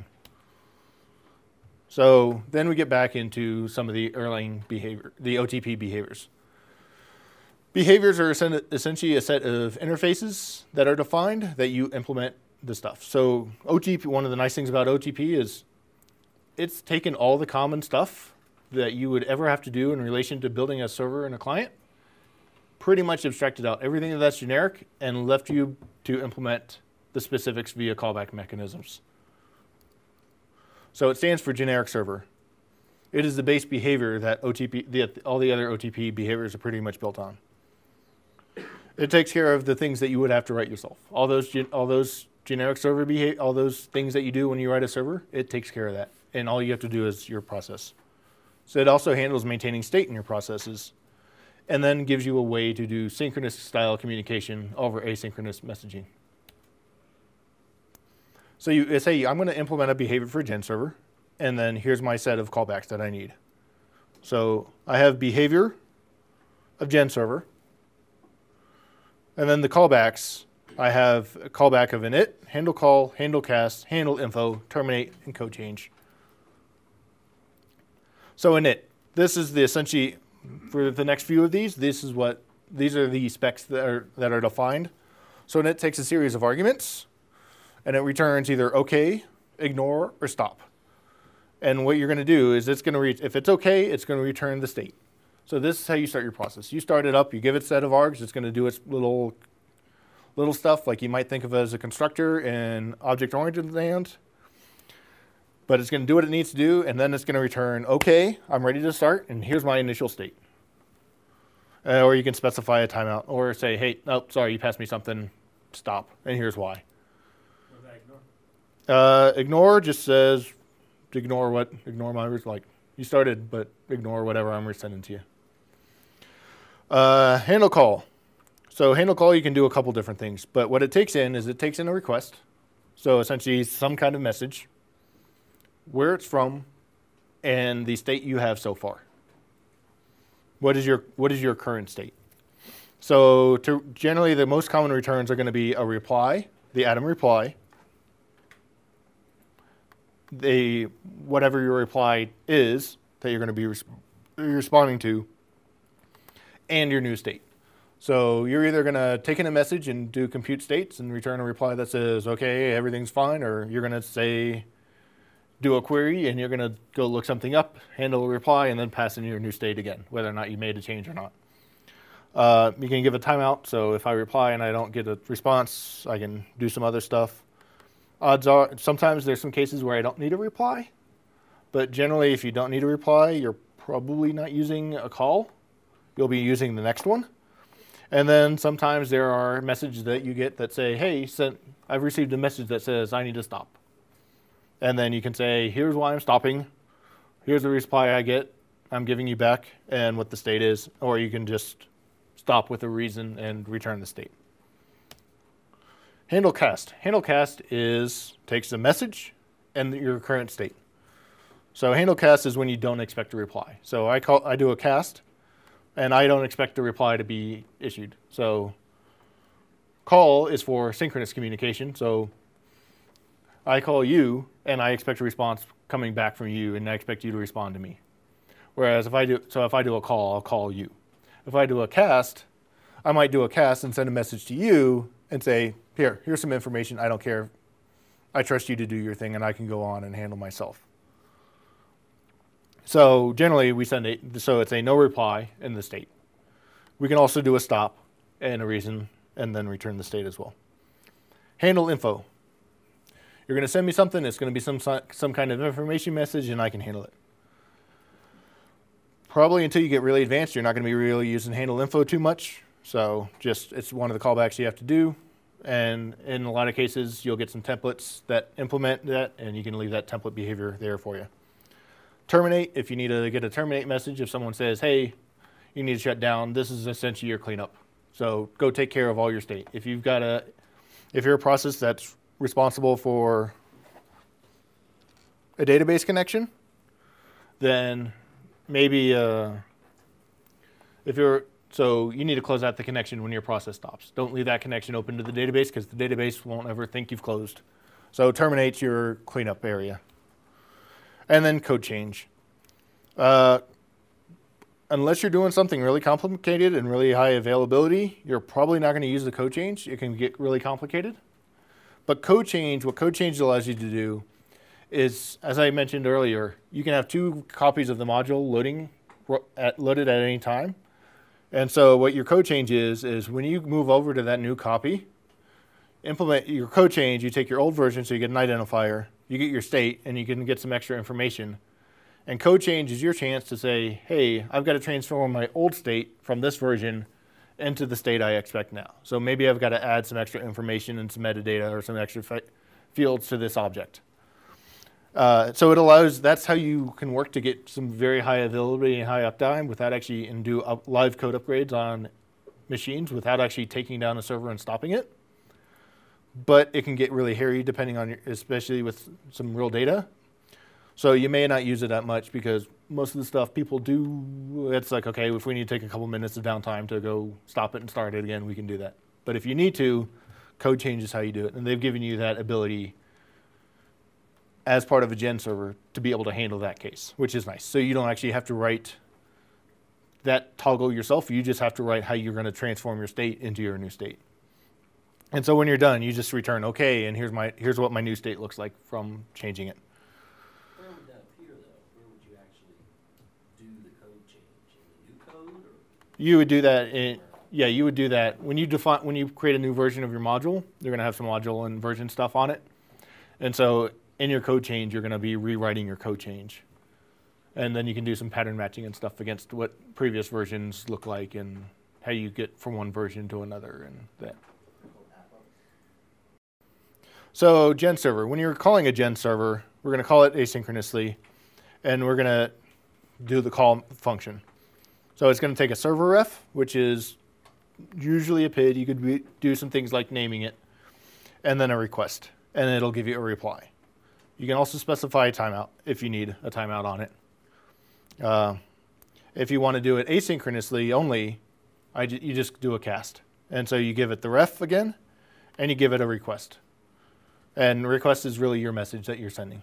[SPEAKER 1] So then we get back into some of the Erlang behavior, the O T P behaviors. Behaviors are essentially a set of interfaces that are defined that you implement the stuff. So O T P, one of the nice things about O T P is it's taken all the common stuff that you would ever have to do in relation to building a server and a client, pretty much abstracted out everything that's generic and left you to implement the specifics via callback mechanisms. So it stands for generic server. It is the base behavior that O T P, the, all the other O T P behaviors are pretty much built on. It takes care of the things that you would have to write yourself. All those, all those generic server behavior, all those things that you do when you write a server, it takes care of that. And all you have to do is your process. So it also handles maintaining state in your processes, and then gives you a way to do synchronous style communication over asynchronous messaging. So you say, I'm going to implement a behavior for a gen server, and then here's my set of callbacks that I need. So I have behavior of gen server, and then the callbacks, I have a callback of init, handle call, handle cast, handle info, terminate, and code change. So init, this is the essentially, for the next few of these, this is what, these are the specs that are, that are defined. So init takes a series of arguments, and it returns either OK, ignore, or stop. And what you're going to do is it's going to, re if it's OK, it's going to return the state. So this is how you start your process. You start it up, you give it a set of args, it's going to do its little, little stuff like you might think of as a constructor in object-oriented land. But it's going to do what it needs to do, and then it's going to return, OK, I'm ready to start, and here's my initial state. Uh, or you can specify a timeout, or say, hey, oh, sorry, you passed me something, stop, and here's why.
[SPEAKER 4] What does that ignore?
[SPEAKER 1] Uh, ignore just says, ignore what, ignore my, like, you started, but ignore whatever I'm sending to you. Uh, handle call. So handle call, you can do a couple different things, but what it takes in is it takes in a request. So essentially some kind of message, where it's from, and the state you have so far. What is your, what is your current state? So to, generally the most common returns are going to be a reply, the Atom reply, the, whatever your reply is that you're going to be res responding to, and your new state. So you're either going to take in a message and do compute states and return a reply that says, okay, everything's fine, or you're going to say, do a query, and you're going to go look something up, handle a reply, and then pass in your new state again, whether or not you made a change or not. Uh, you can give a timeout, so if I reply and I don't get a response, I can do some other stuff. Odds are, sometimes there's some cases where I don't need a reply, but generally if you don't need a reply, you're probably not using a call. You'll be using the next one. And then sometimes there are messages that you get that say, hey, sent, I've received a message that says I need to stop. And then you can say, here's why I'm stopping. Here's the reply I get. I'm giving you back and what the state is. Or you can just stop with a reason and return the state. Handle cast. Handle cast is takes a message and your current state. So handle cast is when you don't expect a reply. So I call I do a cast, and I don't expect a reply to be issued. So call is for synchronous communication. So I call you, and I expect a response coming back from you, and I expect you to respond to me. Whereas if I do, so if I do a call, I'll call you. If I do a cast, I might do a cast and send a message to you and say, here, here's some information. I don't care. I trust you to do your thing, and I can go on and handle myself. So generally, we send a, so it's a no reply in the state. We can also do a stop and a reason, and then return the state as well. Handle info. You're going to send me something. It's going to be some, some kind of information message, and I can handle it. Probably until you get really advanced, you're not going to be really using handle info too much. So just it's one of the callbacks you have to do. And in a lot of cases, you'll get some templates that implement that, and you can leave that template behavior there for you. Terminate, if you need to get a terminate message, if someone says, hey, you need to shut down, this is essentially your cleanup. So go take care of all your state. If you've got a, if you're a process that's responsible for a database connection, then maybe uh, if you're, so you need to close out the connection when your process stops. Don't leave that connection open to the database because the database won't ever think you've closed. So terminate your cleanup area. And then code change. Uh, unless you're doing something really complicated and really high availability, you're probably not going to use the code change. It can get really complicated. But code change, what code change allows you to do is, as I mentioned earlier, you can have two copies of the module loading at, loaded at any time. And so what your code change is, is when you move over to that new copy, implement your code change, you take your old version, so you get an identifier, you get your state, and you can get some extra information. And code change is your chance to say, hey, I've got to transform my old state from this version into the state I expect now. So maybe I've got to add some extra information and some metadata or some extra fields to this object. Uh, so it allows, that's how you can work to get some very high availability and high uptime without actually, and do up, live code upgrades on machines without actually taking down a server and stopping it. But it can get really hairy depending on your, especially with some real data. So you may not use it that much because most of the stuff people do, it's like, okay, if we need to take a couple minutes of downtime to go stop it and start it again, we can do that. But if you need to, code change is how you do it. And they've given you that ability as part of a gen server to be able to handle that case, which is nice. So you don't actually have to write that toggle yourself. You just have to write how you're going to transform your state into your new state. And so when you're done, you just return, okay, and here's my here's what my new state looks like from changing it.
[SPEAKER 7] Where would that appear, though? Where would you actually do the code change? In the new code, or?
[SPEAKER 1] You would do that in, yeah, you would do that when you define when you create a new version of your module. You're going to have some module and version stuff on it, and so in your code change, you're going to be rewriting your code change, and then you can do some pattern matching and stuff against what previous versions look like and how you get from one version to another and that. So gen server, when you're calling a gen server, we're going to call it asynchronously, and we're going to do the call function. So it's going to take a server ref, which is usually a P I D. You could be, do some things like naming it, and then a request, and it'll give you a reply. You can also specify a timeout if you need a timeout on it. Uh, if you want to do it asynchronously only, I j you just do a cast. And so you give it the ref again, and you give it a request. And request is really your message that you're sending.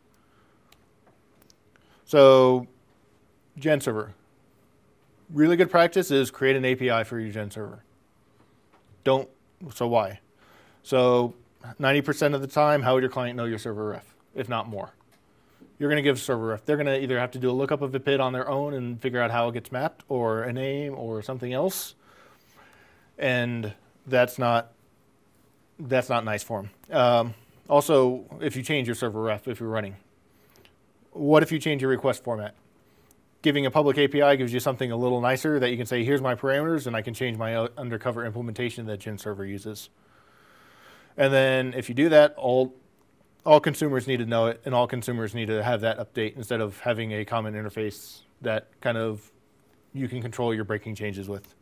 [SPEAKER 1] So gen server. Really good practice is create an A P I for your gen server. Don't, so why? So ninety percent of the time, how would your client know your server ref, if not more? You're going to give server ref. They're going to either have to do a lookup of a P I D on their own and figure out how it gets mapped, or a name, or something else. And that's not, that's not nice for them. Um, also, if you change your server ref, if you're running, what if you change your request format? Giving a public A P I gives you something a little nicer that you can say, here's my parameters, and I can change my undercover implementation that gen server uses. And then if you do that, all, all consumers need to know it, and all consumers need to have that update instead of having a common interface that kind of you can control your breaking changes with.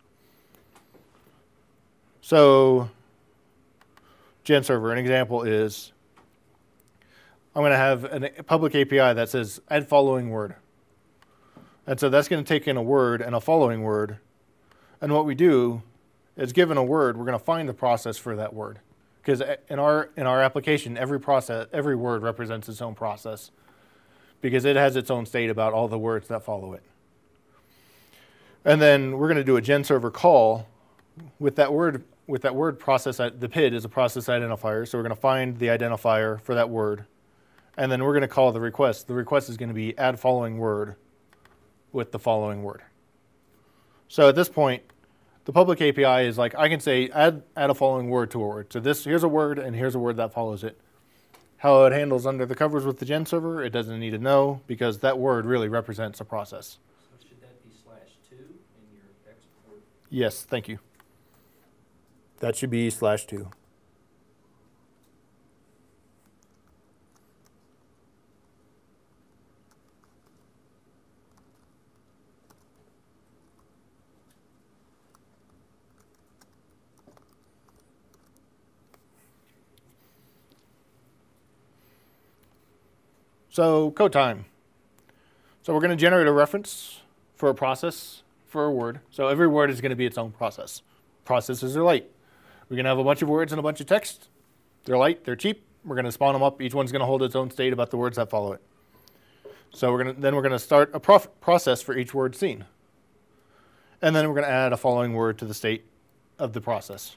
[SPEAKER 1] So gen server, an example is, I'm going to have a public A P I that says add following word. And so that's going to take in a word and a following word. And what we do is, given a word, we're going to find the process for that word. Because in our, in our application, every process, every word represents its own process, because it has its own state about all the words that follow it. And then we're going to do a gen server call with that word. With that word process, the P I D is a process identifier, so we're going to find the identifier for that word. And then we're going to call the request. The request is going to be add following word with the following word. So at this point, the public A P I is like, I can say add, add a following word to a word. So this, here's a word, and here's a word that follows it. How it handles under the covers with the gen server, it doesn't need to know, because that word really represents a process.
[SPEAKER 7] So should that be slash two in your export?
[SPEAKER 1] Yes, thank you. That should be slash two. So code time. So we're going to generate a reference for a process for a word. So every word is going to be its own process. Processes are light. We're going to have a bunch of words and a bunch of text. They're light, they're cheap. We're going to spawn them up. Each one's going to hold its own state about the words that follow it. So we're going to, then we're going to start a prof process for each word seen. And then we're going to add a following word to the state of the process.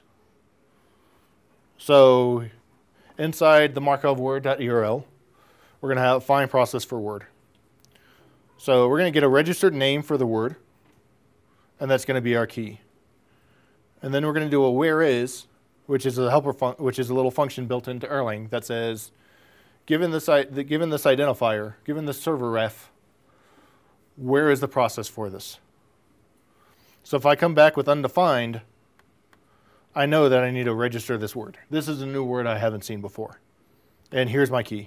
[SPEAKER 1] So inside the Markov word.url, we're going to have find process for word. So we're going to get a registered name for the word, and that's going to be our key. And then we're going to do a where is, which is a helper fun which is a little function built into Erlang that says, given this, given this identifier, given the server ref, where is the process for this? So if I come back with undefined, I know that I need to register this word. This is a new word I haven't seen before. And here's my key.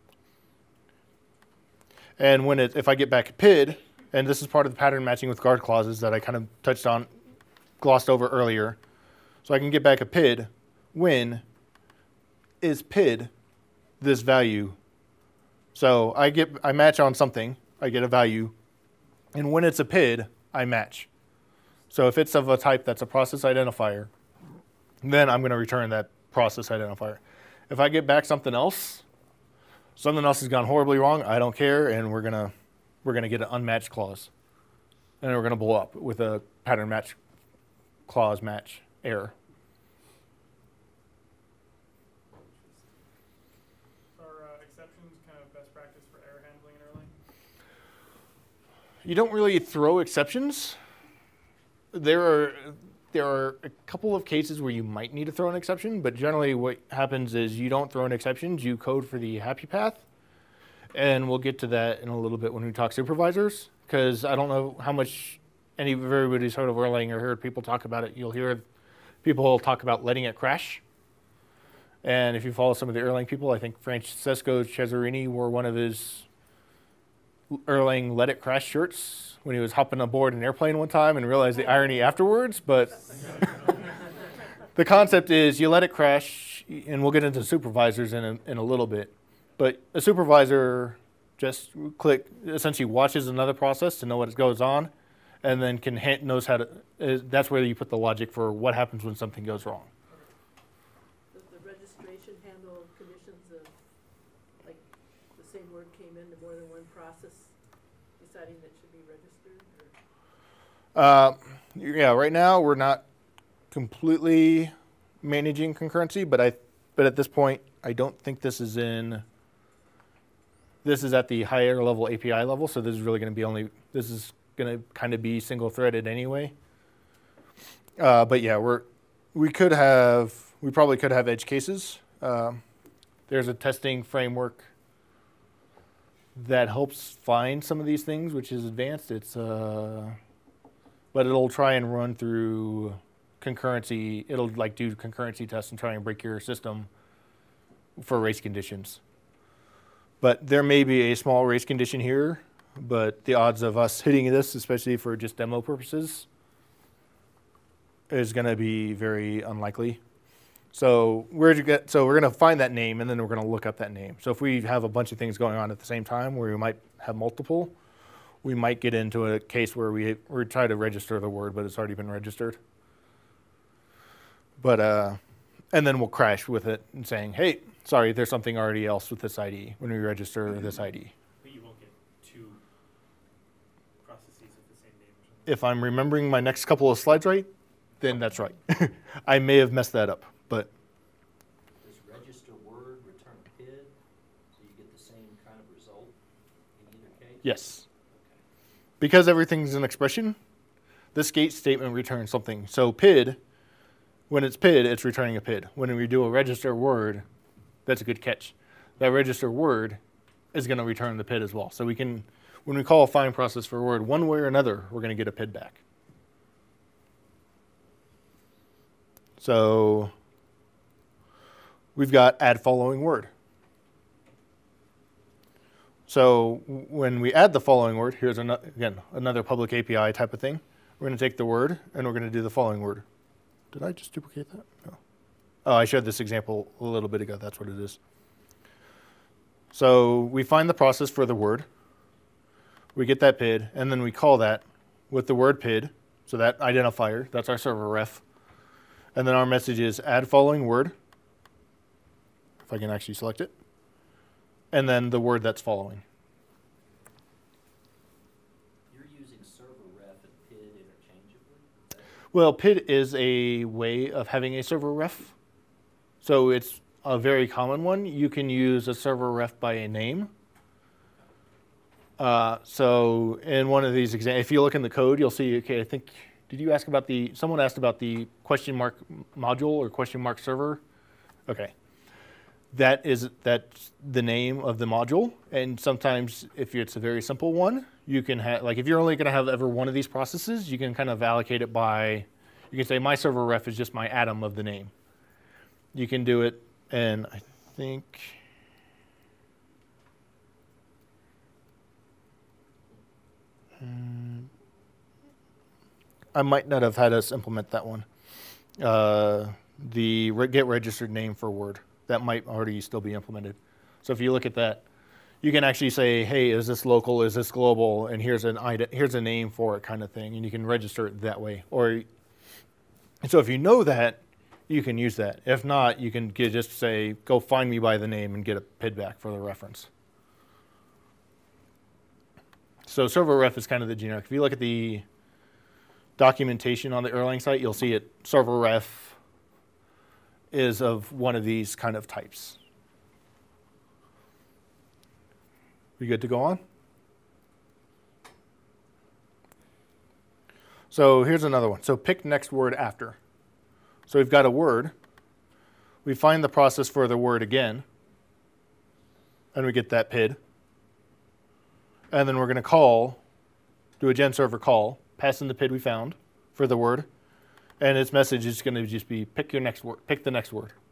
[SPEAKER 1] And when it, if I get back a P I D, and this is part of the pattern matching with guard clauses that I kind of touched on, glossed over earlier. So I can get back a P I D when is P I D this value. So I get I match on something, I get a value, and when it's a P I D, I match. So if it's of a type that's a process identifier, then I'm going to return that process identifier. If I get back something else, Something else has gone horribly wrong. I don't care, and we're gonna we're gonna get an unmatched clause, and we're gonna blow up with a pattern match clause match error.
[SPEAKER 4] Are uh, exceptions kind of best practice for error handling in Erlang?
[SPEAKER 1] You don't really throw exceptions. There are there are a couple of cases where you might need to throw an exception, but generally what happens is you don't throw an exception, you code for the happy path. And we'll get to that in a little bit when we talk supervisors, because I don't know how much any everybody's heard of Erlang or heard people talk about it. You'll hear people talk about letting it crash. And if you follow some of the Erlang people, I think Francesco Cesarini wore one of his Erlang let it crash shirts when he was hopping aboard an airplane one time and realized the irony afterwards. But the concept is you let it crash, and we'll get into supervisors in a, in a little bit. But a supervisor just click essentially watches another process to know what goes on, and then can ha knows how to. Uh, that's where you put the logic for what happens when something goes wrong.
[SPEAKER 11] Does the registration handle conditions of, like, the same word came into more than one process, deciding that should be registered? Or?
[SPEAKER 1] Uh, yeah, right now we're not completely managing concurrency, but I, but at this point, I don't think this is in. This is at the higher level A P I level, so this is really going to be only. This is going to kind of be single threaded anyway. Uh, but yeah, we're we could have we probably could have edge cases. Um, there's a testing framework that helps find some of these things, which is advanced. It's uh, but it'll try and run through concurrency. It'll like do concurrency tests and try and break your system for race conditions. But there may be a small race condition here, but the odds of us hitting this, especially for just demo purposes, is going to be very unlikely. So where'd you get? So we're going to find that name, and then we're going to look up that name. So if we have a bunch of things going on at the same time, where we might have multiple, we might get into a case where we we try to register the word, but it's already been registered. But uh, and then we'll crash with it and saying, hey, sorry, there's something already else with this I D when we register this I D.
[SPEAKER 4] But you won't get two processes with the same name or something?
[SPEAKER 1] If I'm remembering my next couple of slides right, then that's right. I may have messed that up, but.
[SPEAKER 7] Does register word return P I D, so you get the same kind of result in either case?
[SPEAKER 1] Yes. Okay. Because everything's an expression, this gate statement returns something. So P I D, when it's P I D, it's returning a P I D. When we do a register word, that's a good catch. That register word is going to return the P I D as well. So we can, when we call a find process for a word, one way or another, we're going to get a P I D back. So we've got add following word. So when we add the following word, here's an, again another public A P I type of thing. We're going to take the word and we're going to do the following word. Did I just duplicate that? No. Oh, I showed this example a little bit ago. That's what it is. So we find the process for the word. We get that P I D, and then we call that with the word P I D. So that identifier, that's our server ref. And then our message is add following word, if I can actually select it, and then the word that's following.
[SPEAKER 7] You're using server ref and P I D interchangeably?
[SPEAKER 1] Well, P I D is a way of having a server ref. So it's a very common one. You can use a server ref by a name. Uh, so in one of these examples, if you look in the code, you'll see, okay, I think, did you ask about the, someone asked about the question mark module or question mark server? Okay. That is, that's the name of the module. And sometimes if it's a very simple one, you can have, like if you're only going to have ever one of these processes, you can kind of allocate it by, you can say my server ref is just my atom of the name. You can do it, and I think, um, I might not have had us implement that one. Uh, the re get registered name for word, that might already still be implemented. So if you look at that, you can actually say, hey, is this local, is this global, and here's an item, here's a name for it kind of thing, and you can register it that way. Or, so if you know that, you can use that. If not, you can get, just say, go find me by the name and get a P I D back for the reference. So server ref is kind of the generic. If you look at the documentation on the Erlang site, you'll see it, server ref is of one of these kind of types. We good to go on? So here's another one. So pick next word after. So we've got a word. We find the process for the word again, and we get that P I D. And then we're going to call, do a gen server call, pass in the P I D we found for the word, and its message is going to just be pick your next word, pick the next word.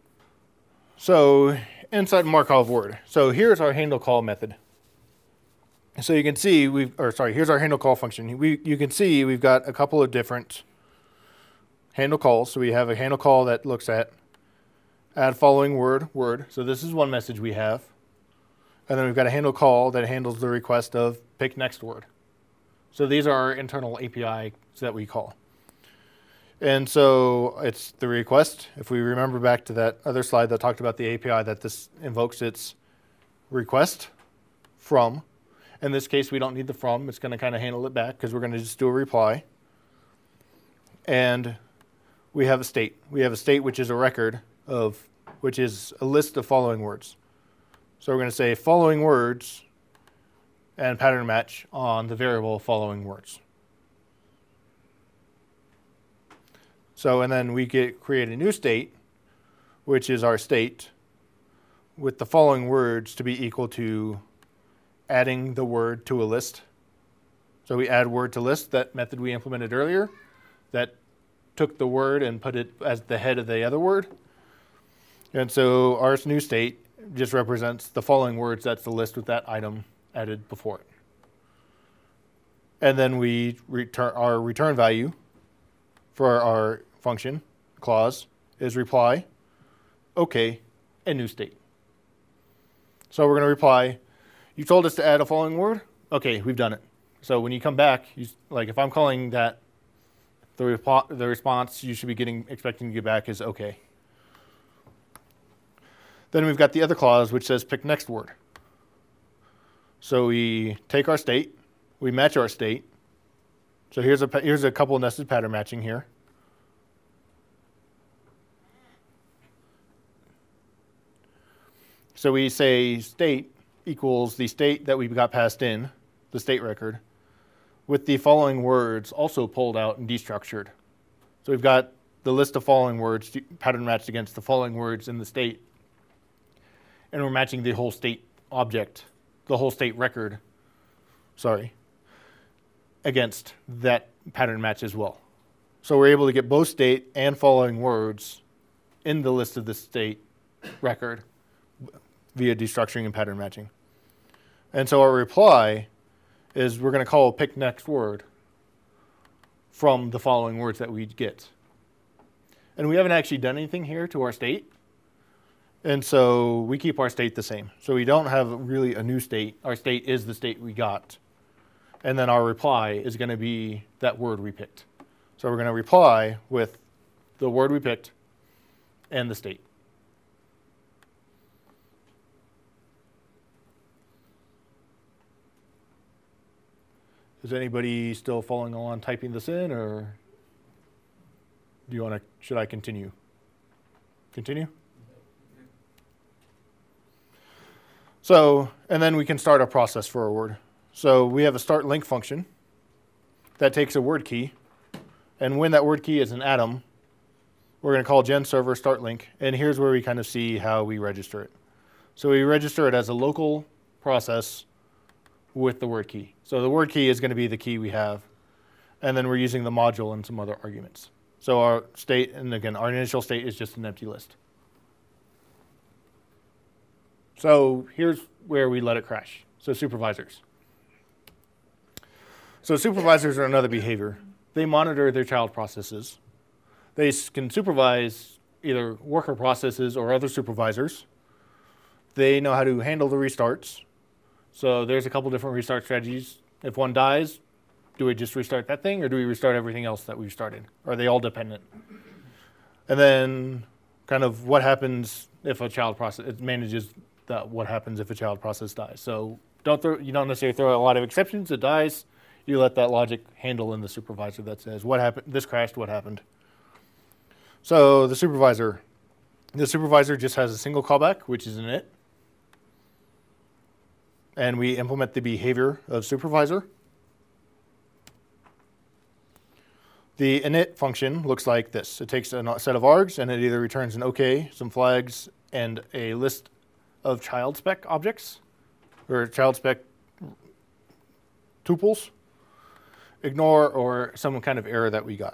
[SPEAKER 1] So inside Markov word. So here's our handle call method. So you can see we've, or sorry, here's our handle call function. We, you can see we've got a couple of different handle calls. So we have a handle call that looks at add following word, word. So this is one message we have. And then we've got a handle call that handles the request of pick next word. So these are our internal A P Is that we call. And so it's the request. If we remember back to that other slide that talked about the A P I that this invokes its request from. In this case, we don't need the from. It's going to kind of handle it back because we're going to just do a reply. And we have a state. We have a state which is a record of, which is a list of following words. So we're going to say following words and pattern match on the variable following words. So, and then we get create a new state, which is our state, with the following words to be equal to adding the word to a list. So we add word to list, that method we implemented earlier, that took the word and put it as the head of the other word. And so our new state just represents the following words, that's the list with that item added before it. And then we return our return value for our function clause is reply, okay, and new state. So we're going to reply, you told us to add a following word? Okay, we've done it. So when you come back, you, like if I'm calling that, the, repo the response you should be getting, expecting to get back is okay. Then we've got the other clause which says pick next word. So we take our state, we match our state. So here's a, here's a couple of nested pattern matching here. So we say state equals the state that we got passed in, the state record, with the following words also pulled out and destructured. So we've got the list of following words pattern matched against the following words in the state. And we're matching the whole state object, the whole state record, sorry, against that pattern match as well. So we're able to get both state and following words in the list of the state record via destructuring and pattern matching. And so our reply is we're going to call pick next word from the following words that we get. And we haven't actually done anything here to our state. And so we keep our state the same. So we don't have really a new state. Our state is the state we got. And then our reply is going to be that word we picked. So we're going to reply with the word we picked and the state. Is anybody still following along typing this in, or do you want to, should I continue? Continue? So, and then we can start a process for a word. So we have a start link function that takes a word key, and when that word key is an atom, we're going to call gen server start link, and here's where we kind of see how we register it. So we register it as a local process with the word key. So the word key is going to be the key we have, and then we're using the module and some other arguments. So our state, and again, our initial state is just an empty list. So here's where we let it crash. So supervisors. So supervisors are another behavior. They monitor their child processes. They can supervise either worker processes or other supervisors. They know how to handle the restarts. So there's a couple different restart strategies. If one dies, do we just restart that thing, or do we restart everything else that we've started? Are they all dependent? And then kind of what happens if a child process, it manages that what happens if a child process dies. So don't throw, you don't necessarily throw a lot of exceptions, it dies, you let that logic handle in the supervisor that says, what happened, this crashed, what happened. So the supervisor, the supervisor just has a single callback, which is init. And we implement the behavior of supervisor. The init function looks like this. It takes a set of args and it either returns an OK, some flags, and a list of child spec objects, or child spec tuples, ignore, or some kind of error that we got.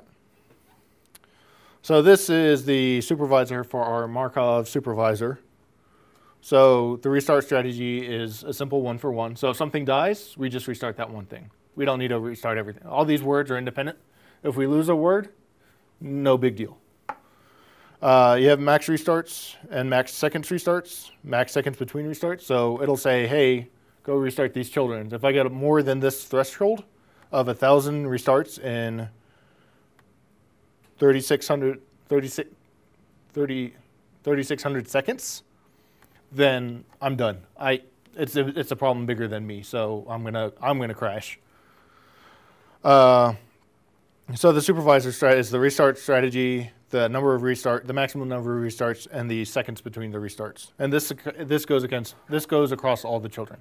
[SPEAKER 1] So this is the supervisor for our Markov supervisor. So the restart strategy is a simple one for one. So if something dies, we just restart that one thing. We don't need to restart everything. All these words are independent. If we lose a word, no big deal. Uh, you have max restarts and max seconds restarts, max seconds between restarts. So it'll say, hey, go restart these children. If I get more than this threshold of one thousand restarts in thirty-six hundred, thirty-six, thirty, thirty-six hundred seconds, then I'm done. I, it's, a, it's a problem bigger than me, so I'm gonna, I'm gonna crash. Uh, so the supervisor strat is the restart strategy, the number of restart, the maximum number of restarts, and the seconds between the restarts. And this this goes against this goes across all the children.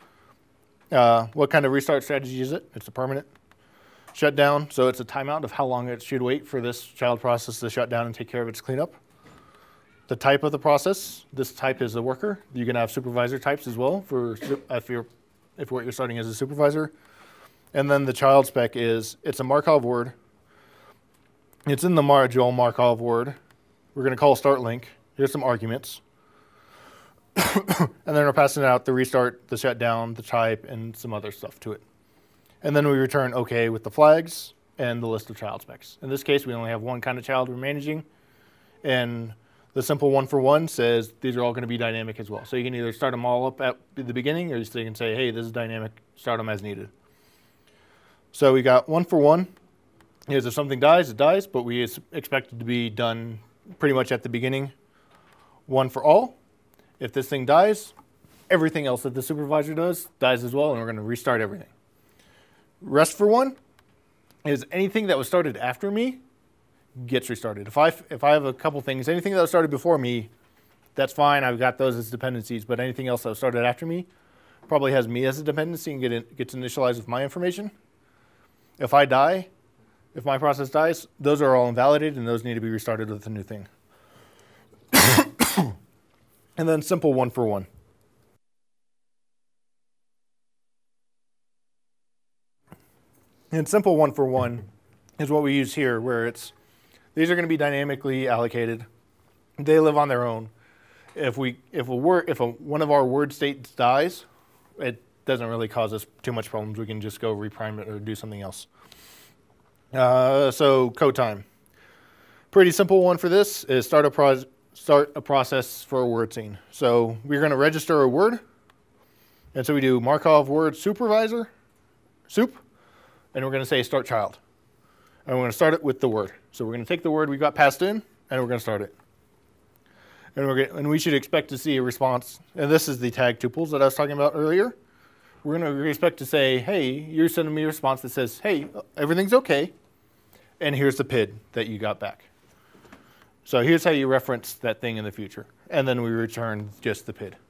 [SPEAKER 1] Uh, what kind of restart strategy is it? It's a permanent shutdown, so it's a timeout of how long it should wait for this child process to shut down and take care of its cleanup. The type of the process, this type is a worker. You can have supervisor types as well for if you're if what you're starting as a supervisor. And then the child spec is it's a Markov word. It's in the module Markov word. We're going to call start link. Here's some arguments. And then we're passing out the restart, the shutdown, the type, and some other stuff to it. And then we return OK with the flags and the list of child specs. In this case, we only have one kind of child we're managing. And the simple one for one says these are all going to be dynamic as well. So you can either start them all up at the beginning, or you can say, hey, this is dynamic, start them as needed. So we got one for one. Is if something dies, it dies, but we expect it to be done pretty much at the beginning. One for all. If this thing dies, everything else that the supervisor does dies as well, and we're going to restart everything. Rest for one is anything that was started after me gets restarted. If I, if I have a couple things, anything that was started before me, that's fine. I've got those as dependencies, but anything else that was started after me probably has me as a dependency and get in, gets initialized with my information. If I die, if my process dies, those are all invalidated, and those need to be restarted with a new thing. And then simple one for one. And simple one for one is what we use here, where it's these are going to be dynamically allocated. They live on their own. If we if a word if a, one of our word states dies, it doesn't really cause us too much problems. We can just go reprime it or do something else. Uh, so code time. Pretty simple one for this is start a pro start a process for a word scene. So we're going to register a word, and so we do Markov word supervisor, soup, and we're going to say start child, and we're going to start it with the word. So we're going to take the word we got passed in, and we're going to start it. And we're going and we should expect to see a response. And this is the tag tuples that I was talking about earlier. We're going to expect to say, hey, you're sending me a response that says, hey, everything's okay, and here's the P I D that you got back. So here's how you reference that thing in the future. And then we return just the P I D.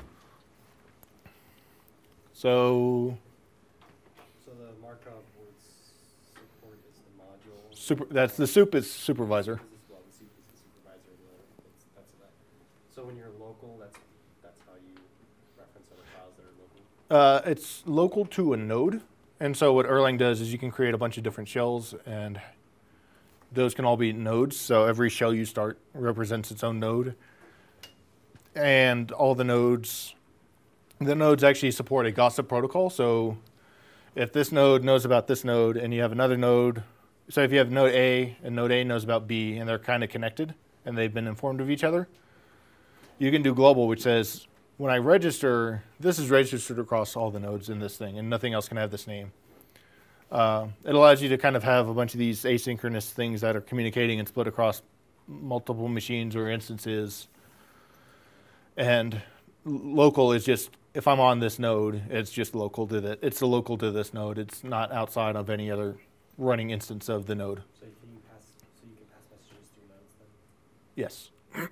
[SPEAKER 1] So,
[SPEAKER 9] So the Markov words support is the module.
[SPEAKER 1] super, that's the soup is supervisor.
[SPEAKER 9] This is, well, the soup is the supervisor. The, it's, that's that. So when you're local, that's that's how you reference other files that are local.
[SPEAKER 1] Uh, it's local to a node. And so what Erlang does is you can create a bunch of different shells, and those can all be nodes. So every shell you start represents its own node. And all the nodes, the nodes actually support a gossip protocol. So if this node knows about this node and you have another node, so if you have node A and node A knows about B and they're kind of connected and they've been informed of each other, you can do global, which says, when I register, this is registered across all the nodes in this thing, and nothing else can have this name. Uh, it allows you to kind of have a bunch of these asynchronous things that are communicating and split across multiple machines or instances. And local is just, if I'm on this node, it's just local to that. It's the local to this node. It's not outside of any other running instance of the node.
[SPEAKER 9] So you can pass, so you can pass messages through nodes then?
[SPEAKER 1] Yes.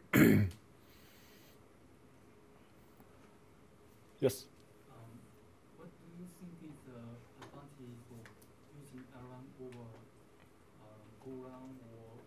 [SPEAKER 1] Yes.
[SPEAKER 12] Um, what do you think is the advantage of using Erlang over uh, Golang or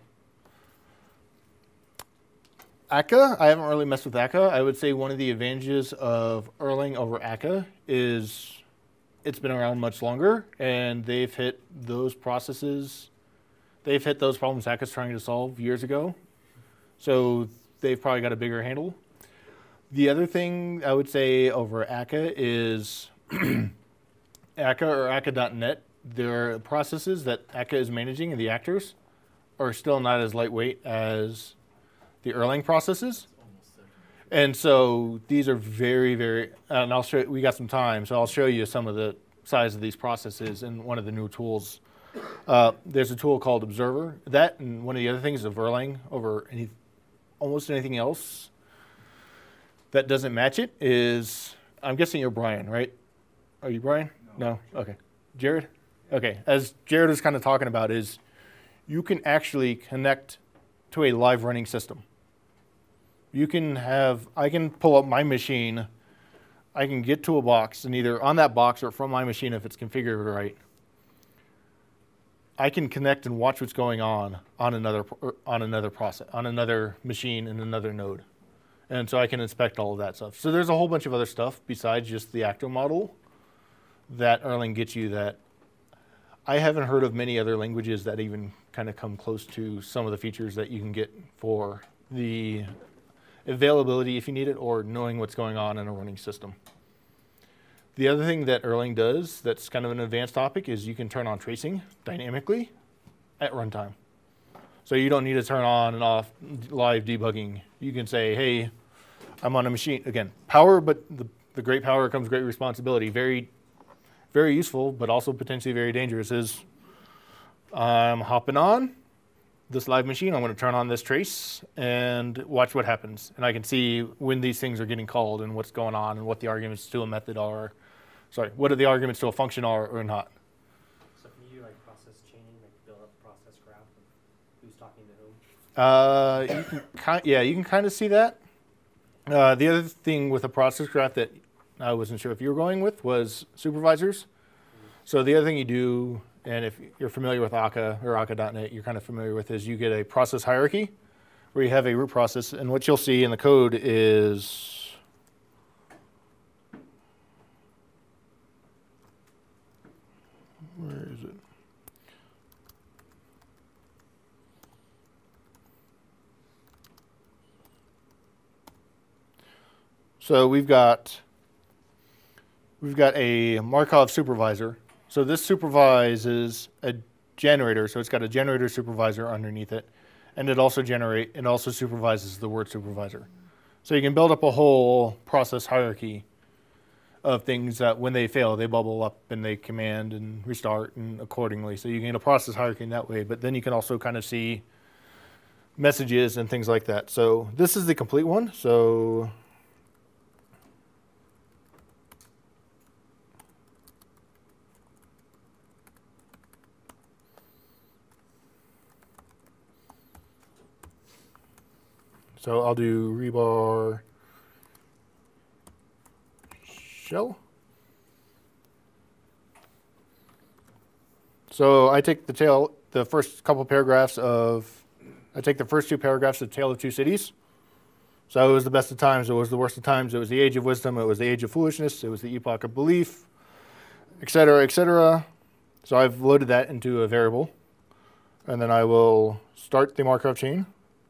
[SPEAKER 12] Akka?
[SPEAKER 1] Akka, I haven't really messed with Akka. I would say one of the advantages of Erlang over Akka is it's been around much longer, and they've hit those processes, they've hit those problems Akka's trying to solve years ago. So they've probably got a bigger handle. The other thing I would say over Akka is Akka or Akka dot net, their processes that Akka is managing and the actors are still not as lightweight as the Erlang processes. And so these are very, very, and I'll show, we got some time, so I'll show you some of the size of these processes in one of the new tools. Uh, there's a tool called Observer. That and one of the other things of Erlang over any, almost anything else that doesn't match it is, I'm guessing you're Brian, right? Are you Brian? No? No? Okay. Jared? Okay. As Jared was kind of talking about is you can actually connect to a live running system. You can have, I can pull up my machine, I can get to a box, and either on that box or from my machine if it's configured right, I can connect and watch what's going on on another, on another process, on another machine in another node. And so I can inspect all of that stuff. So there's a whole bunch of other stuff besides just the actor model that Erlang gets you that I haven't heard of many other languages that even kind of come close to some of the features that you can get for the availability if you need it or knowing what's going on in a running system. The other thing that Erlang does that's kind of an advanced topic is you can turn on tracing dynamically at runtime. So you don't need to turn on and off live debugging. You can say, hey, I'm on a machine. Again, power, but the, the great power comes great responsibility. Very, very useful, but also potentially very dangerous is I'm hopping on this live machine. I'm going to turn on this trace and watch what happens. And I can see when these things are getting called and what's going on and what the arguments to a method are. Sorry, what are the arguments to a function are or not.
[SPEAKER 9] So can you like process chaining, like build up a process graph of who's talking to whom?
[SPEAKER 1] Uh, you can kind, yeah, you can kind of see that. Uh, the other thing with a process graph that I wasn't sure if you were going with was supervisors. Mm-hmm. So the other thing you do, and if you're familiar with Akka or Akka dot net, you're kind of familiar with is you get a process hierarchy where you have a root process, and what you'll see in the code is where is it? So we've got we've got a Markov supervisor. So this supervises a generator. So it's got a generator supervisor underneath it, and it also generate it also supervises the word supervisor. So you can build up a whole process hierarchy of things that when they fail, they bubble up and they command and restart and accordingly. So you can get a process hierarchy in that way. But then you can also kind of see messages and things like that. So this is the complete one. So So I'll do rebar shell. So I take the tail, the first couple paragraphs of, I take the first two paragraphs of Tale of Two Cities. So it was the best of times, it was the worst of times, it was the age of wisdom, it was the age of foolishness, it was the epoch of belief, et cetera, et cetera. So I've loaded that into a variable. And then I will start the Markov chain.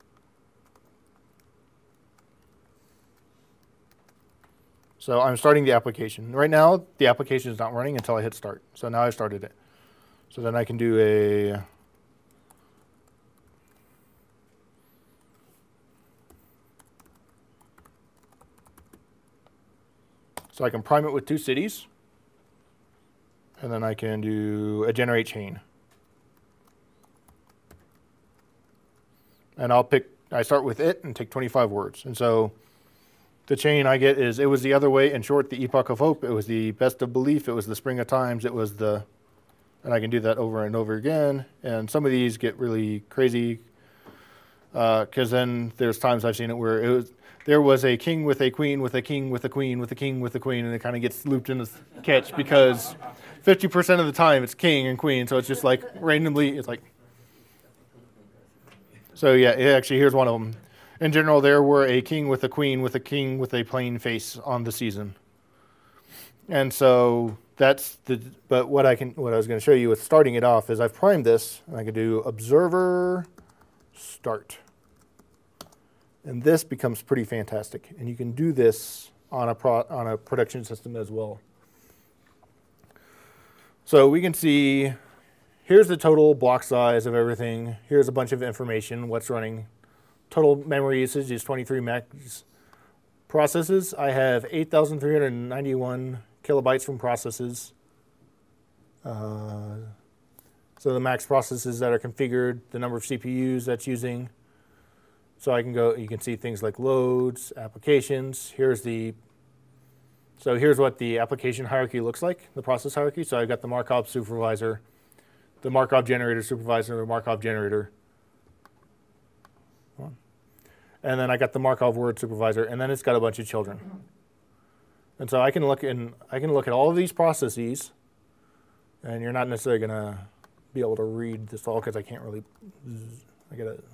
[SPEAKER 1] So I'm starting the application. Right now, the application is not running until I hit start. So now I've started it. So then I can do a so I can prime it with two cities. And then I can do a generate chain. And I'll pick, I start with it and take twenty-five words. And so the chain I get is, it was the other way, in short, the epoch of hope, it was the best of belief, it was the spring of times, it was the, and I can do that over and over again. And some of these get really crazy, because uh, then there's times I've seen it where it was, there was a king with a queen with a king with a queen with a king with a queen, and it kind of gets looped in the catch because fifty percent of the time it's king and queen, so it's just like randomly, it's like, so yeah, it actually, here's one of them. In general, there were a king with a queen with a king with a plain face on the season. And so that's the, but what I can, what I was going to show you with starting it off is I've primed this, and I can do observer start. And this becomes pretty fantastic. And you can do this on a pro, on a production system as well. So we can see, here's the total block size of everything. Here's a bunch of information, what's running. Total memory usage is twenty-three max processes. I have eight thousand three hundred ninety-one kilobytes from processes. Uh, so the max processes that are configured, the number of C P Us that's using. So I can go, you can see things like loads, applications. Here's the, so here's what the application hierarchy looks like, the process hierarchy. So I've got the Markov supervisor, the Markov generator supervisor, the Markov generator. And then I got the Markov word supervisor, and then it's got a bunch of children. And so I can look in, I can look at all of these processes, and you're not necessarily going to be able to read this all because I can't really, I got to.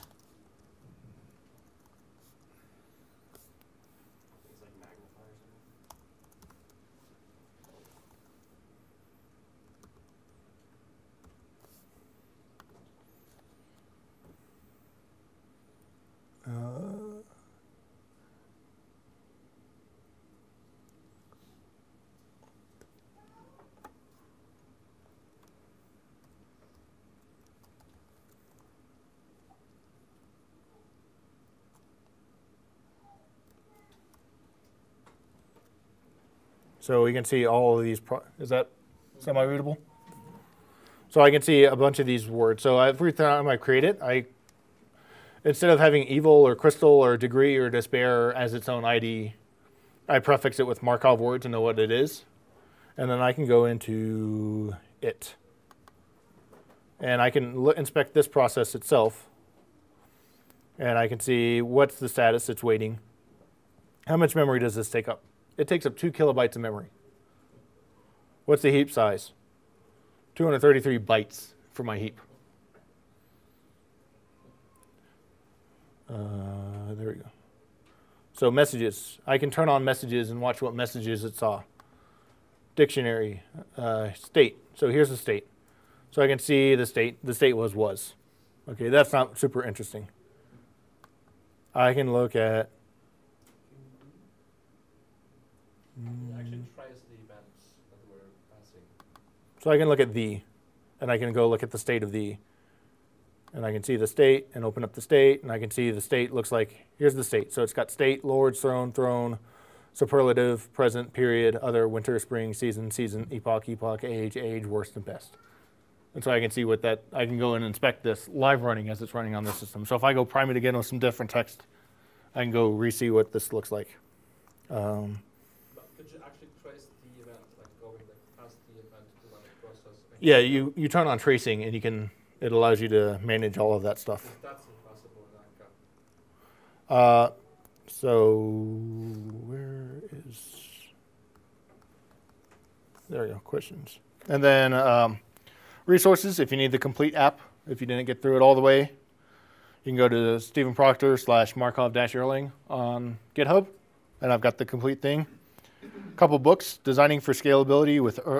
[SPEAKER 1] Uh, so we can see all of these, pro is that semi-readable? So I can see a bunch of these words. So every time I create it, I instead of having evil or crystal or degree or despair as its own I D, I prefix it with Markov word to know what it is. And then I can go into it. And I can look, inspect this process itself. And I can see what's the status it's waiting. How much memory does this take up? It takes up two kilobytes of memory. What's the heap size? two hundred thirty-three bytes for my heap. Uh, there we go. So messages. I can turn on messages and watch what messages it saw. Dictionary. Uh, state. So here's the state. So I can see the state. The state was was. Okay, that's not super interesting. I can look at.
[SPEAKER 5] It actually tries the events that we're passing.
[SPEAKER 1] So I can look at the, and I can go look at the state of the. And I can see the state and open up the state, and I can see the state looks like, here's the state. So it's got state, lords, throne, throne, superlative, present, period, other, winter, spring, season, season, epoch, epoch, age, age, worst, and best. And so I can see what that, I can go and inspect this live running as it's running on the system. So if I go prime it again with some different text, I can go re-see what this looks like. Um,
[SPEAKER 5] but could you actually trace the event, like going like past the event to run a process?
[SPEAKER 1] yeah, you, you turn on tracing, and you can, it allows you to manage all of that stuff.
[SPEAKER 5] That's impossible in Anka.
[SPEAKER 1] Uh, so where is, there we go, questions. And then um, resources, if you need the complete app, if you didn't get through it all the way, you can go to Stephen Proctor slash Markov dash Erlang on GitHub, and I've got the complete thing. A couple books, Designing for Scalability with er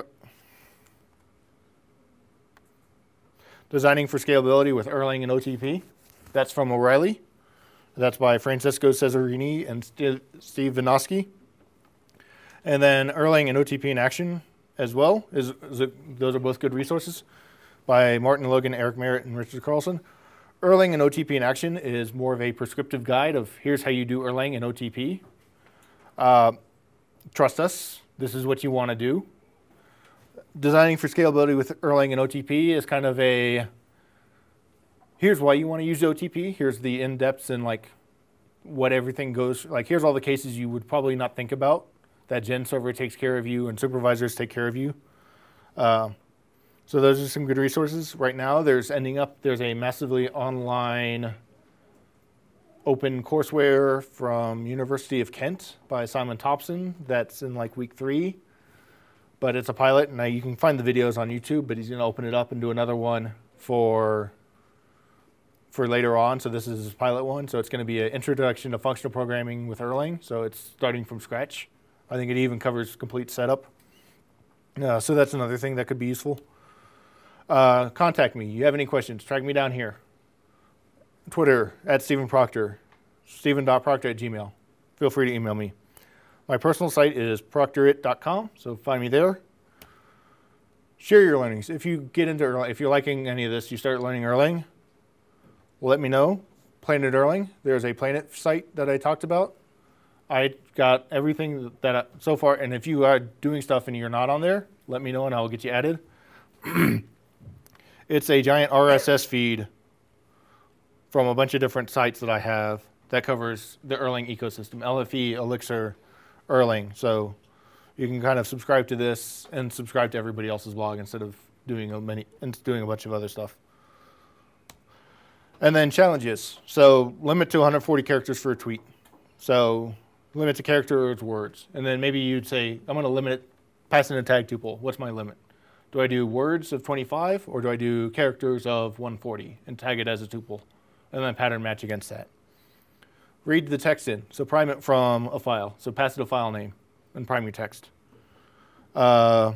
[SPEAKER 1] Designing for Scalability with Erlang and O T P. That's from O'Reilly. That's by Francesco Cesarini and St Steve Vinosky. And then Erlang and O T P in Action as well. Is, is it, those are both good resources by Martin Logan, Eric Merritt, and Richard Carlson. Erlang and O T P in Action is more of a prescriptive guide of here's how you do Erlang and O T P. Uh, trust us, this is what you want to do. Designing for Scalability with Erlang and O T P is kind of a here's why you want to use O T P. Here's the in-depths and like what everything goes, like here's all the cases you would probably not think about that Gen server takes care of you and supervisors take care of you. Uh, so those are some good resources. Right now there's ending up, there's a massively online open courseware from University of Kent by Simon Thompson that's in like week three, but it's a pilot, and now you can find the videos on YouTube, but he's going to open it up and do another one for for later on. So this is his pilot one. So it's going to be an introduction to functional programming with Erlang. So it's starting from scratch. I think it even covers complete setup. Uh, so that's another thing that could be useful. Uh, contact me. You have any questions, track me down here. Twitter, at Stephen Proctor, stephen dot proctor at gmail. Feel free to email me. My personal site is proctor it dot com, so find me there. Share your learnings. If you get into Erlang, if you're liking any of this, you start learning Erlang, let me know. Planet Erlang, there's a Planet site that I talked about. I got everything that I, so far, and if you are doing stuff and you're not on there, let me know and I'll get you added. It's a giant R S S feed from a bunch of different sites that I have that covers the Erlang ecosystem, L F E, Elixir, Erlang. So you can kind of subscribe to this and subscribe to everybody else's blog instead of doing a many and doing a bunch of other stuff. And then challenges. So limit to one hundred forty characters for a tweet. So limit to characters, words. And then maybe you'd say, I'm going to limit it, pass in a tag tuple. What's my limit? Do I do words of twenty-five or do I do characters of one forty and tag it as a tuple? And then pattern match against that. Read the text in. So prime it from a file. So pass it a file name and prime your text. Uh,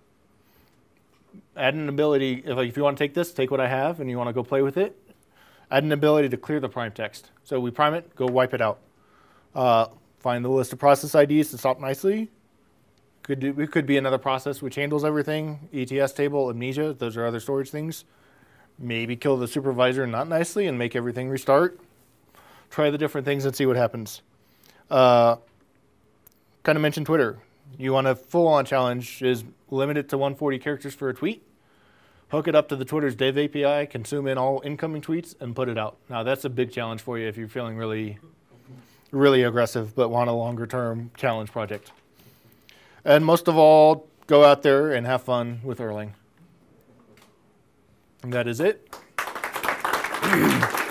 [SPEAKER 1] add an ability, if, like, if you want to take this, take what I have and you want to go play with it, add an ability to clear the prime text. So we prime it, go wipe it out. Uh, find the list of process I Ds to stop nicely. Could do, it could be another process which handles everything. E T S table, amnesia, those are other storage things. Maybe kill the supervisor not nicely and make everything restart. Try the different things and see what happens. Uh, kind of mentioned Twitter. You want a full-on challenge is limit it to one hundred forty characters for a tweet. Hook it up to the Twitter's dev A P I, consume in all incoming tweets, and put it out. Now that's a big challenge for you if you're feeling really, really aggressive but want a longer-term challenge project. And most of all, go out there and have fun with Erlang. And that is it.